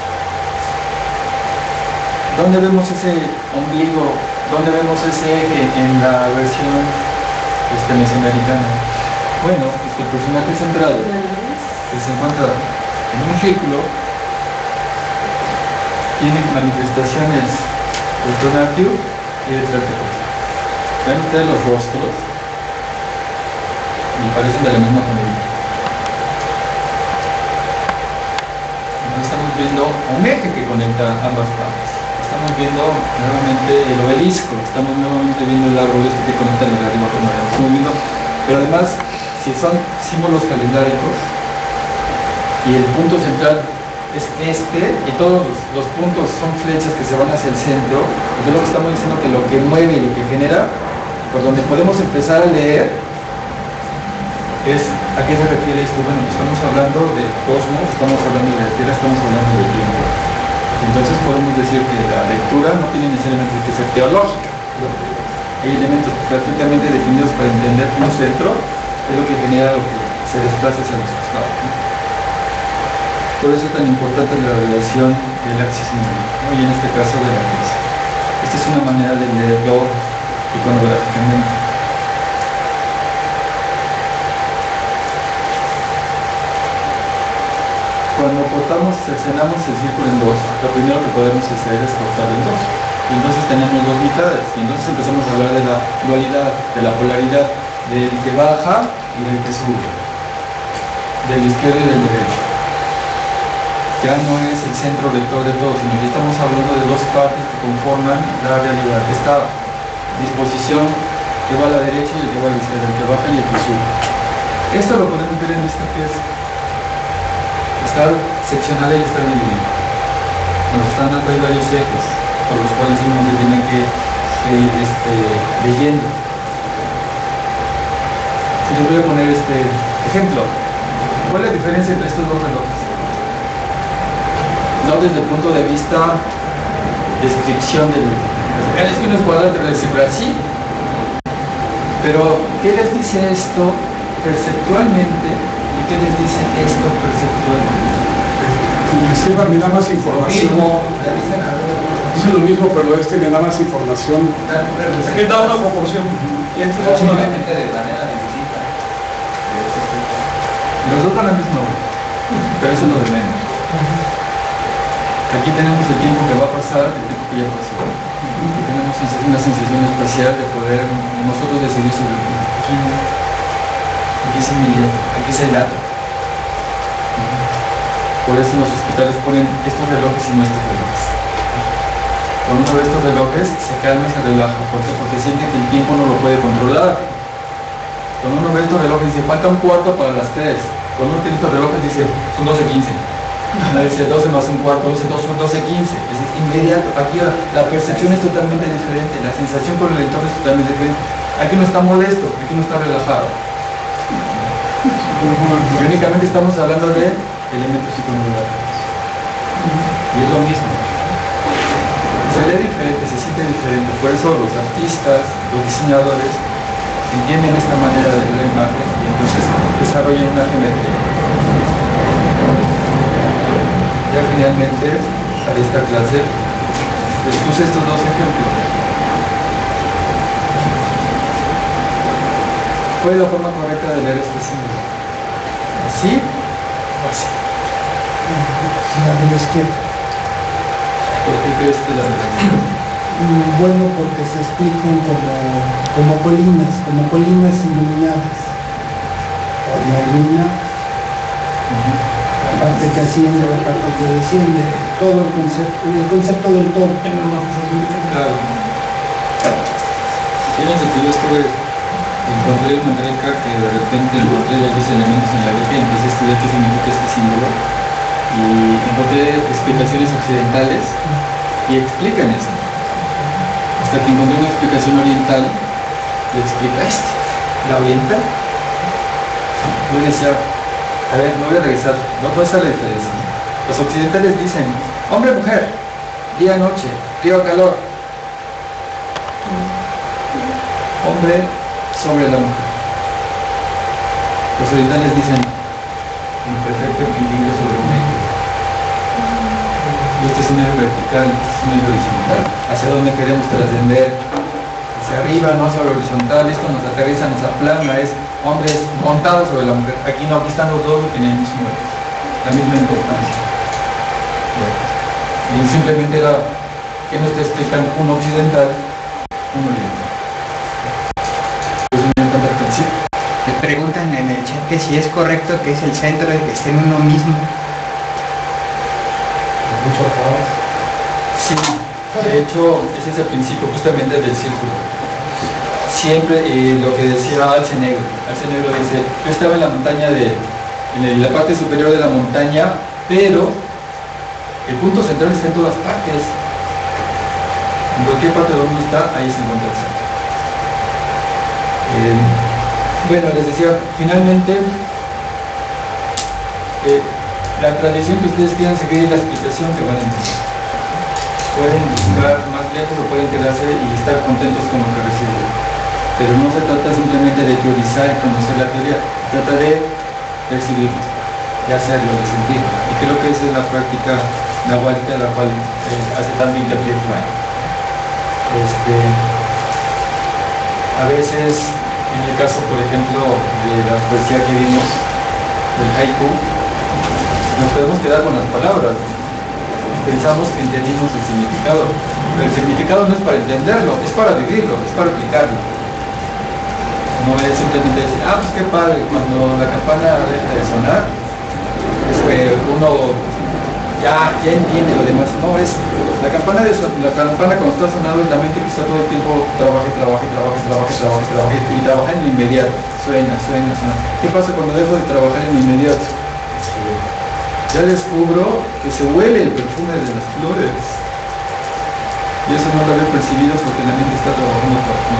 ¿Dónde vemos ese ombligo? ¿Dónde vemos ese eje en la versión este, mesoamericana? Bueno, es que el personaje central que se encuentra en un círculo tiene manifestaciones del tonatio y del Tlatelolco. Ven ustedes los rostros y parecen de la misma familia. Entonces estamos viendo un eje que conecta ambas partes. Estamos viendo nuevamente el obelisco, estamos nuevamente viendo el árbol este que conecta el arriba con el estamos viendo, pero además, si son símbolos calendáricos y el punto central es este y todos los, los puntos son flechas que se van hacia el centro, entonces lo que estamos diciendo que lo que mueve y lo que genera, por donde podemos empezar a leer, es a qué se refiere esto. Bueno, estamos hablando de cosmos, estamos hablando de la Tierra, estamos hablando de tiempo. Entonces podemos decir que la lectura no tiene necesariamente que ser teológica. Hay elementos perfectamente definidos para entender un centro, es lo que genera lo que se desplaza hacia los costados, ¿no? Por eso es tan importante la relación del axis mundi, ¿no? Y en este caso de la crisis. Esta es una manera de leerlo iconográficamente. Cuando cortamos, seccionamos el círculo en dos, lo primero que podemos hacer es cortarlo en dos. Y entonces tenemos dos mitades, y entonces empezamos a hablar de la dualidad, de la polaridad, del que baja y del que sube, del izquierdo y del derecho. Ya no es el centro rector de todo, sino que estamos hablando de dos partes que conforman la realidad. Esta disposición que va a la derecha y el que va a la izquierda, el que baja y el que sube. Esto lo podemos ver en esta pieza. Está seccionada y está dividida. Nos están dando ahí varios ejes por los cuales uno se tiene que, que ir este, leyendo. Y les voy a poner este ejemplo. ¿Cuál es la diferencia entre estos dos relojes? No desde el punto de vista descripción del... Es que uno es cuadrante de cifra, sí. Pero, ¿qué les dice esto perceptualmente y qué les dice esto perceptualmente? Este me da más información. Dice lo mismo, pero este me da más información. Aquí da una proporción. Y este es una... de manera distinta. Los dos van al mismo, pero eso es lo de menos. Aquí tenemos el tiempo que va a pasar, el tiempo que ya pasó. Aquí tenemos una sensación especial de poder nosotros decidir sobre el tiempo. Aquí no. Aquí es inmediato, aquí es el dato. Por eso en los hospitales ponen estos relojes y no estos relojes. Cuando uno ve estos relojes, se calma y se relaja. ¿Por qué? Porque siente que el tiempo no lo puede controlar. Cuando uno ve estos relojes, dice, falta un cuarto para las tres. Cuando uno tiene estos relojes, dice, son doce quince. Dice doce más un cuarto, doce, doce quince. Es inmediato. Aquí la percepción es totalmente diferente. La sensación con el entorno es totalmente diferente. Aquí no está molesto, aquí no está relajado. Y únicamente estamos hablando de elementos psiconeurales. Y es lo mismo. Se lee diferente, se siente diferente. Por eso los artistas, los diseñadores, entienden esta manera de ver la imagen y entonces desarrollan una geometría. Ya finalmente, para esta clase, les puse estos dos ejemplos. ¿Cuál es la forma correcta de leer este símbolo? ¿Así o así? La de la izquierda. ¿Por qué crees que la de la izquierda? Bueno, porque se explican como, como colinas, como colinas iluminadas. La luna, la parte que asciende, la parte que desciende, todo el concepto, el concepto del todo. Claro. Fíjense que yo estuve, encontré una breca que de repente encontré varios elementos en la breca y empecé a estudiar qué significa este símbolo. Y encontré explicaciones occidentales y explican eso. Hasta que encontré una explicación oriental y explica esto. ¿La oriental? Yo decía, a ver, me voy a revisar, no puede ser la diferencia. Los occidentales dicen, hombre, mujer, día, noche, frío, calor. Hombre sobre la mujer. Los orientales dicen, imperfecto equilibrio sobre un eje. Y este es un eje vertical, este es un eje horizontal. Hacia dónde queremos trascender, hacia arriba, no hacia lo horizontal. Esto nos aterriza, nos aplana, es hombres montados sobre la mujer. Aquí no, aquí están los dos que tienen el mismo eje, la misma importancia. Y simplemente era que nos está explicando un occidental, un oriental. Pues me encanta el principio. Me preguntan en el chat que si es correcto que es el centro el que esté en uno mismo. Sí, de hecho, ese es el principio justamente del círculo. Siempre eh, lo que decía Alce Negro. Alce Negro dice, yo estaba en la montaña de, en la parte superior de la montaña, pero el punto central está en todas partes. En cualquier parte donde uno está, ahí se encuentra el centro. Eh, bueno, les decía, finalmente, eh, la tradición que ustedes quieran seguir es la explicación que van a entender. Pueden buscar más lejos o pueden quedarse y estar contentos con lo que reciben. Pero no se trata simplemente de teorizar y conocer la teoría, se trata de percibirlo, de hacerlo, de sentirlo. Y creo que esa es la práctica nahuálica de la cual eh, hace tanto hincapié Juan. Este, a veces, en el caso, por ejemplo, de la poesía que vimos, del haiku, nos podemos quedar con las palabras, pensamos que entendimos el significado. Pero el significado no es para entenderlo, es para vivirlo, es para aplicarlo. No es simplemente decir, ah, pues qué padre, cuando la campana deja de sonar, es que uno ya, ya entiende lo demás. No, es la campana, de, la campana cuando está sonando en la mente que está todo el tiempo trabaja, trabaja, trabaja, trabaja, trabaja, trabaja y trabaja en lo inmediato, suena, suena, suena. ¿Qué pasa cuando dejo de trabajar en lo inmediato? Ya descubro que se huele el perfume de las flores. Y eso no lo había percibido porque la mente está trabajando por mí.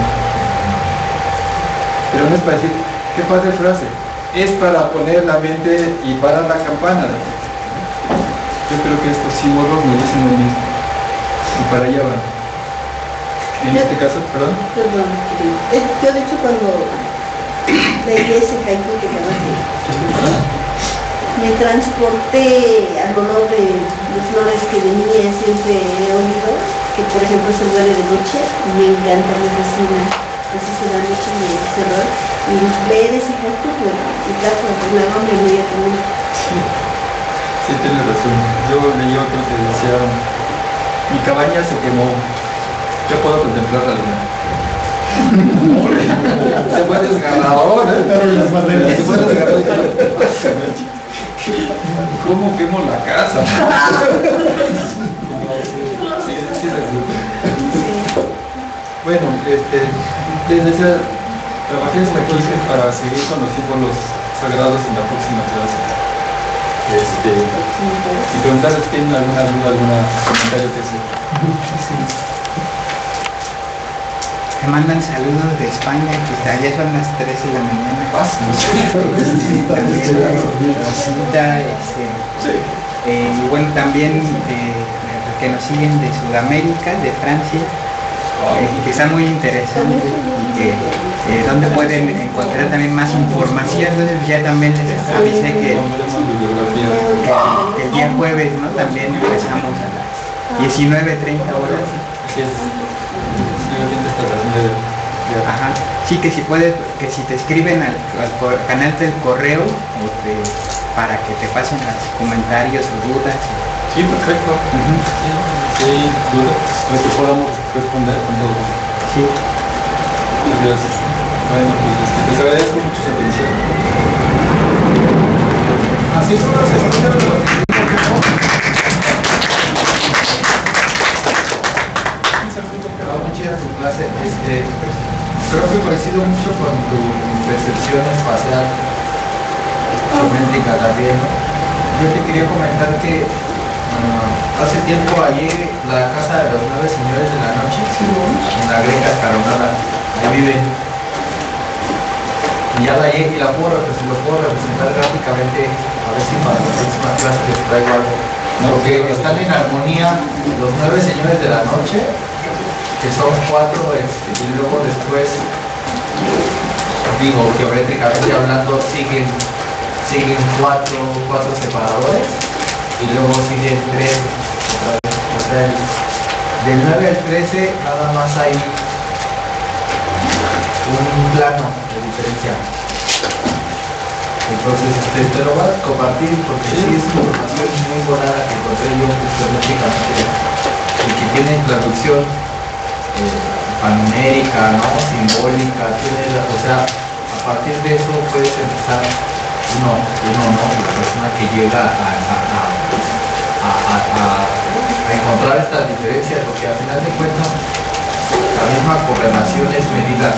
Pero no es para decir, qué padre frase. Es para poner la mente y parar la campana. Yo creo que estos símbolos me dicen lo mismo. Y para allá van. En este caso, perdón. Perdón, yo de hecho cuando leí ese haiku que acabaste, me transporté al olor de, de flores que de niña siempre he oído, que por ejemplo se huele de noche, y me encanta, me fascina. Así se la noche me cerró. Y leer ese haiku, bueno, y trajo una nombre inmediatamente. Sí, sí, tienes razón. Yo leí otro que decía, mi cabaña se quemó, yo puedo contemplar la luna. Se fue desgarrador, ¿eh? Se fue desgarrador. ¿Cómo quemo la casa? Sí, sí, sí. Bueno, este, les decía, trabajé esta clase para seguir con los símbolos sagrados en la próxima clase. Este, y preguntarles si tienen alguna duda, algún comentario que hacer. Te mandan saludos de España, que ya son las tres de la mañana. También Rosita, este, eh, y bueno, también eh, que nos siguen de Sudamérica, de Francia, eh, y que están muy interesantes y que eh, donde pueden encontrar también más información. Entonces ya también les avisé que, que el día jueves, ¿no? También empezamos a las diecinueve treinta horas. Así es. Ajá. Sí, que si puedes, que si te escriben al, al cor- canal del correo este, para que te pasen los comentarios o dudas. Sí, perfecto. Uh-huh. Sí, sí, dudas, para que podamos responder con todo. Sí. Gracias. Bueno, pues este, les agradezco mucho su atención. Así es, una sesión de los tu clase, este, creo que coincido mucho con tu percepción espacial, geométrica también, ¿no? Yo te quería comentar que uh, hace tiempo allí la casa de los nueve señores de la noche, en la Greca Escalonada, ahí viven. Y ya la llegué y la puedo, pues, lo puedo representar gráficamente, a ver si para la próxima clase les traigo algo. Porque están en armonía los nueve señores de la noche, que son cuatro, este, y luego después, digo, geométricamente hablando, siguen, siguen cuatro, cuatro separadores, y luego siguen tres, o sea, el, del nueve al trece nada más hay un plano de diferencia. Entonces, este, te lo voy a compartir porque sí es información muy volada que encontré yo geométricamente, y que tiene traducción panumérica, ¿no? Simbólica, tiene la, o sea, a partir de eso puedes empezar uno, uno, ¿no? La persona que llega a, a, a, a, a, a encontrar estas diferencias, porque al final de cuentas la misma correlación es medida,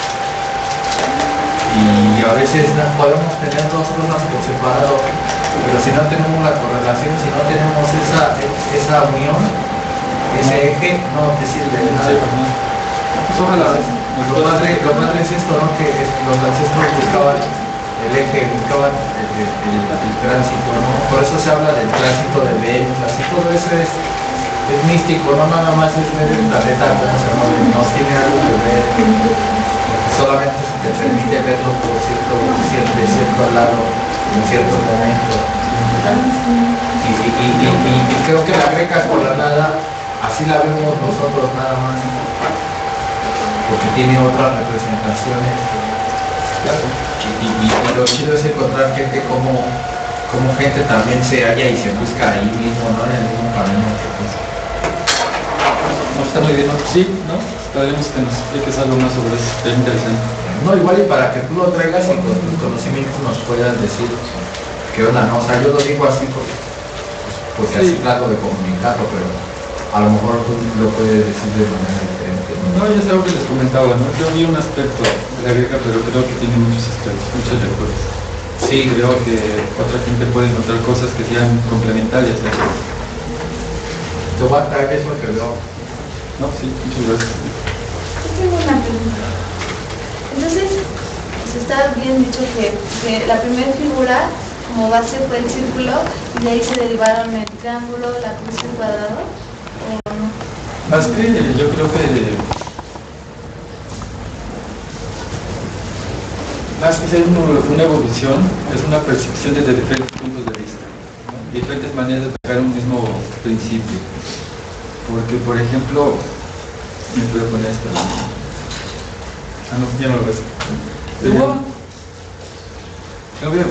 y a veces podemos tener dos cosas por separado, pero si no tenemos la correlación, si no tenemos esa, esa unión, ese eje, no te sirve de nada. Ojalá. Lo padre, lo padre es esto, ¿no? Que los ancestros buscaban el eje, buscaban el, el, el, el tránsito, ¿no? Por eso se habla del tránsito de Venus, así todo eso es, es místico, no nada más es ver el planeta cómo se mueve, no tiene algo que ver, solamente se te permite verlo por cierto, cierto, de cierto lado, en cierto momento. Y, y, y, y, y creo que la Greca Escalonada así la vemos nosotros nada más, porque tiene otras representaciones. Y, y, y lo chido es encontrar gente como, como gente también se halla y se busca ahí mismo, ¿no? En el mismo camino. Pues. No, está muy bien, ¿no? Sí, ¿no? Esperemos que nos expliques algo más sobre eso, es interesante. No, igual y para que tú lo traigas y con tu conocimiento nos puedas decir qué onda, ¿no? O sea, yo lo digo así porque, pues, porque Sí. así trato de comunicarlo, pero a lo mejor tú lo puedes decir de manera diferente, ¿no? No, ya es algo que les comentaba, ¿no? Yo vi un aspecto de la griega, pero creo que tiene muchos aspectos, muchas lecturas. Sí, creo que otra gente puede encontrar cosas que sean complementarias. ¿Eh? Te voy a traer eso que veo. No, sí, muchas gracias. Tengo una pregunta. Entonces, se está bien dicho que, que la primera figura como base fue el círculo y de ahí se derivaron el triángulo, la cruz y el cuadrado, ¿o no? Más que yo creo que más que ser una, una evolución, es una percepción desde diferentes puntos de vista, ¿no? Diferentes maneras de tocar un mismo principio. Porque, por ejemplo, me puedo poner esta. Ah, no, ya no lo ves. ¿Cómo? Lo veo.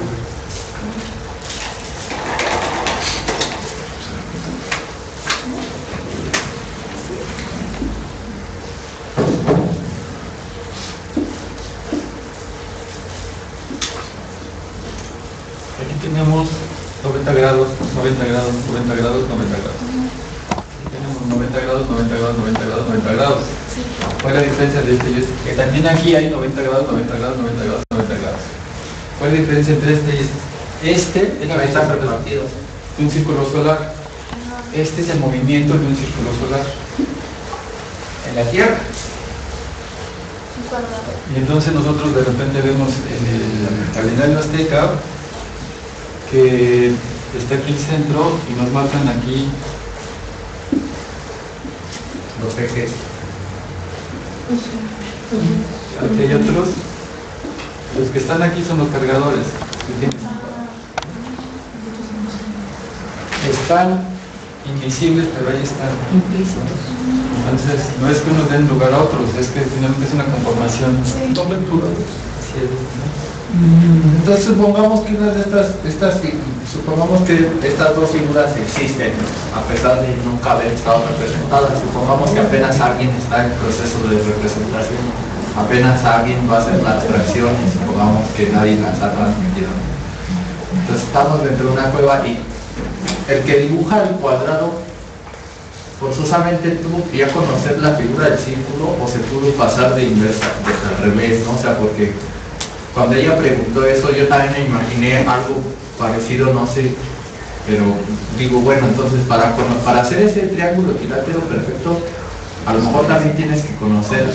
Aquí tenemos noventa grados, noventa grados, noventa grados, noventa grados. Aquí tenemos noventa grados, noventa grados, noventa grados, noventa grados. ¿Cuál es la diferencia de este y este? Que también aquí hay noventa grados, noventa grados, noventa grados, noventa grados. ¿Cuál es la diferencia entre este y este? Este es la vista repartido de un círculo solar. Este es el movimiento de un círculo solar en la Tierra. Un cuadrado. Y entonces nosotros de repente vemos en el calendario azteca que está aquí el centro y nos marcan aquí Los ejes. aquí hay otros. Los que están aquí son los cargadores. Están invisibles, pero ahí están. Entonces, no es que unos den lugar a otros, es que finalmente es una conformación. Son lecturas. Así es, ¿no? Entonces supongamos que una de estas, estas fi- supongamos que estas dos figuras existen, a pesar de nunca haber estado representadas. Supongamos que apenas alguien está en proceso de representación, apenas alguien va a hacer la abstracción y supongamos que nadie las ha transmitido. Entonces estamos dentro de una cueva y el que dibuja el cuadrado, forzosamente tuvo que ya conocer la figura del círculo o se pudo pasar de inversa, de al revés, ¿no? O sea, porque cuando ella preguntó eso, yo también me imaginé algo parecido, no sé, pero digo, bueno, entonces para, para hacer ese triángulo equilátero perfecto, a lo mejor también tienes que conocer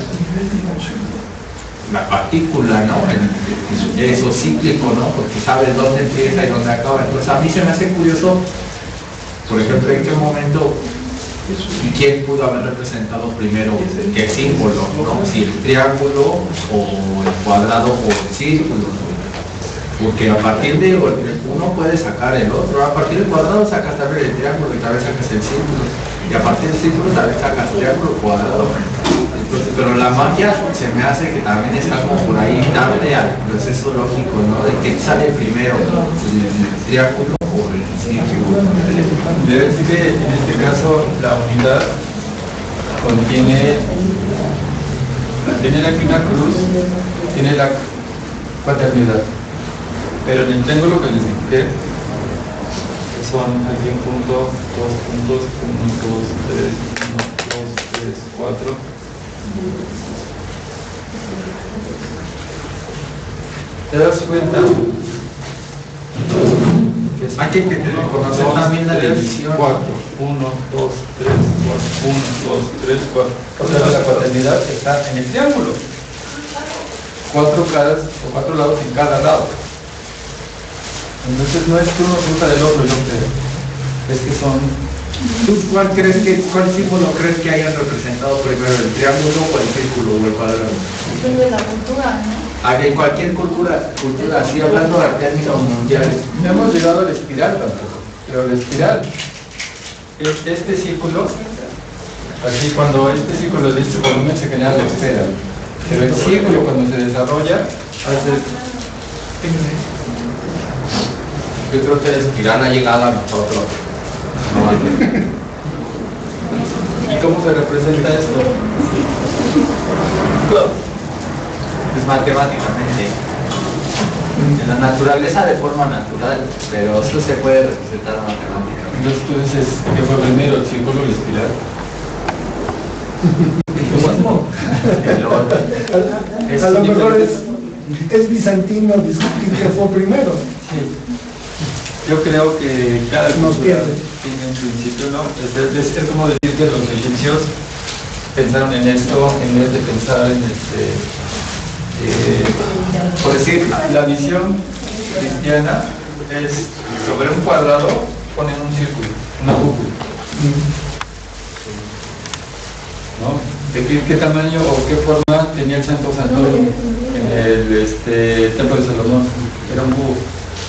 la partícula, ¿no? El, el, eso cíclico, ¿no? Porque sabes dónde empieza y dónde acaba. Entonces a mí se me hace curioso, por ejemplo, en qué momento y quién pudo haber representado primero el símbolo, ¿no? Si el triángulo o el cuadrado o el círculo, ¿no? Porque a partir de uno puede sacar el otro, a partir del cuadrado sacas también el triángulo y tal vez sacas el círculo, y a partir del círculo tal vez sacas triángulo, cuadrado. Entonces, pero la magia se me hace que también está como por ahí tarde al proceso lógico, ¿no? De que sale primero el, el triángulo o el círculo. Debe decir que en este caso la unidad contiene, tiene aquí una cruz, tiene la paternidad. Pero en el triángulo que les dije, que son aquí un punto, dos puntos, uno, dos, tres, uno, dos, tres, cuatro. ¿Te das cuenta? Hay que conocer también la división. cuatro, uno, dos, tres, cuatro, uno, dos, tres, cuatro. O sea, la paternidad está en el triángulo. Cuatro caras o cuatro lados en cada lado. Entonces no es que uno resulta del otro, yo creo. Es que son... ¿Tú cuál crees que, cuál símbolo crees que hayan representado primero, el triángulo o el círculo o el cuadrado? Depende de la cultura, ¿no? Ah, en cualquier cultura, cultura, así hablando de términos mundiales. No hemos llegado al espiral tampoco, pero el espiral, este círculo, aquí cuando este círculo de este volumen se genera la esfera, pero el círculo cuando se desarrolla hace Yo creo que la espiral ha llegado a nosotros. ¿Y cómo se representa esto? Pues matemáticamente. En la naturaleza de forma natural, pero eso se puede representar matemáticamente. Entonces tú dices, ¿qué fue primero, el círculo o la espiral? A, a lo mejor es, es bizantino discutir qué fue primero. Sí. Yo creo que cada Nos cultura pierde. tiene un principio, ¿no? Es, es, es como decir que los egipcios pensaron en esto en vez de pensar en este. Eh, por decir, la visión cristiana es sobre un cuadrado ponen un círculo, una cúpula. ¿No? ¿De qué, qué tamaño o qué forma tenía el Santo Santuario en el este, Templo de Salomón? Era un cubo.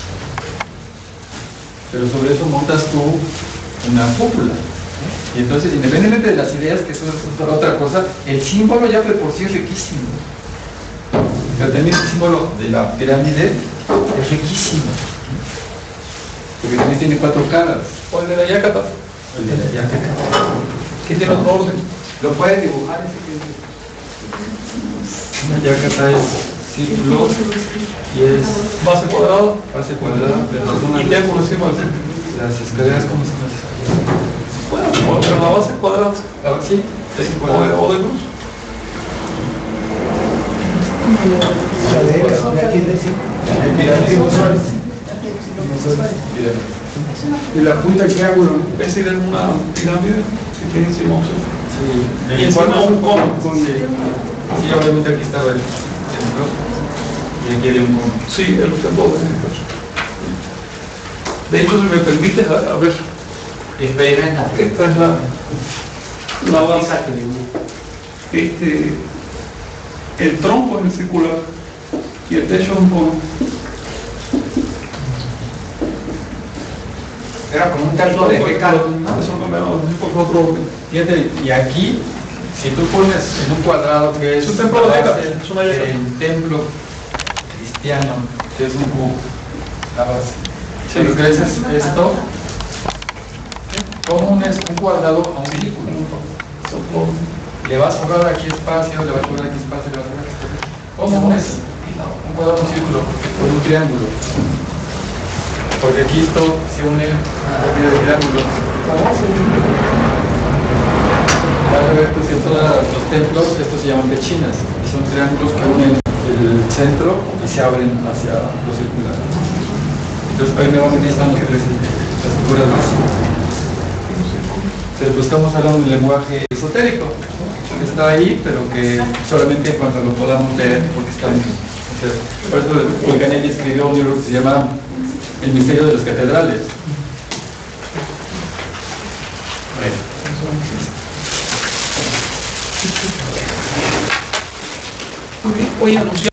Pero sobre eso montas tú una cúpula. Y entonces, independientemente de las ideas, que son otra cosa, el símbolo ya de por sí es riquísimo. Pero también el símbolo de la pirámide es riquísimo. Porque también tiene cuatro caras. O el de la Yácata. El de la Yácata. Que tiene otro orden. ¿Lo puedes dibujar ese que La Yácata es círculo y es Base cuadrada. base cuadrada, pero Y triángulo encima del centro. las escaleras, ¿cómo se llama? Bueno, pero la base cuadrada. Ah, sí, es O de, cuadrada. o de cruz. Y la punta del triángulo. Es decir, en una pirámide que tiene encima un centro. Sí, Y encima un cono. Sí, sí, obviamente aquí estaba el centro y aquí hay un cono. Sí, el templo de México. De hecho, si me permite, a, a ver, experimenta? esta es la, la base. Este, el tronco es circular y el techo es un cono. Era como un terzo de pecado, ¿no? Eso no me lo por otro orden. Fíjate, y aquí, si tú pones en un cuadrado que es Es un templo de la Meca, base es una Meca. del templo cristiano, que es un cubo, la base. Sí. Pero creces esto, como un, un cuadrado a un círculo. Le vas a ahorrar aquí espacio, le vas a ahorrar aquí espacio, le vas a ahorrar aquí espacio. ¿Cómo unes un cuadrado a un círculo con un triángulo? Porque aquí esto se une a la vida del triángulo. Vas a ver pues, en todos los templos, estos se llaman pechinas, y son triángulos que unen el centro y se abren hacia los circulares. Entonces, primeramente están las figuras básicas. Entonces, pues estamos hablando de un lenguaje esotérico, que está ahí, pero que solamente cuando lo podamos leer, porque está en... Por eso Fulcanelli escribió un libro que se llama El misterio de las catedrales. Bueno. Hoy anunciamos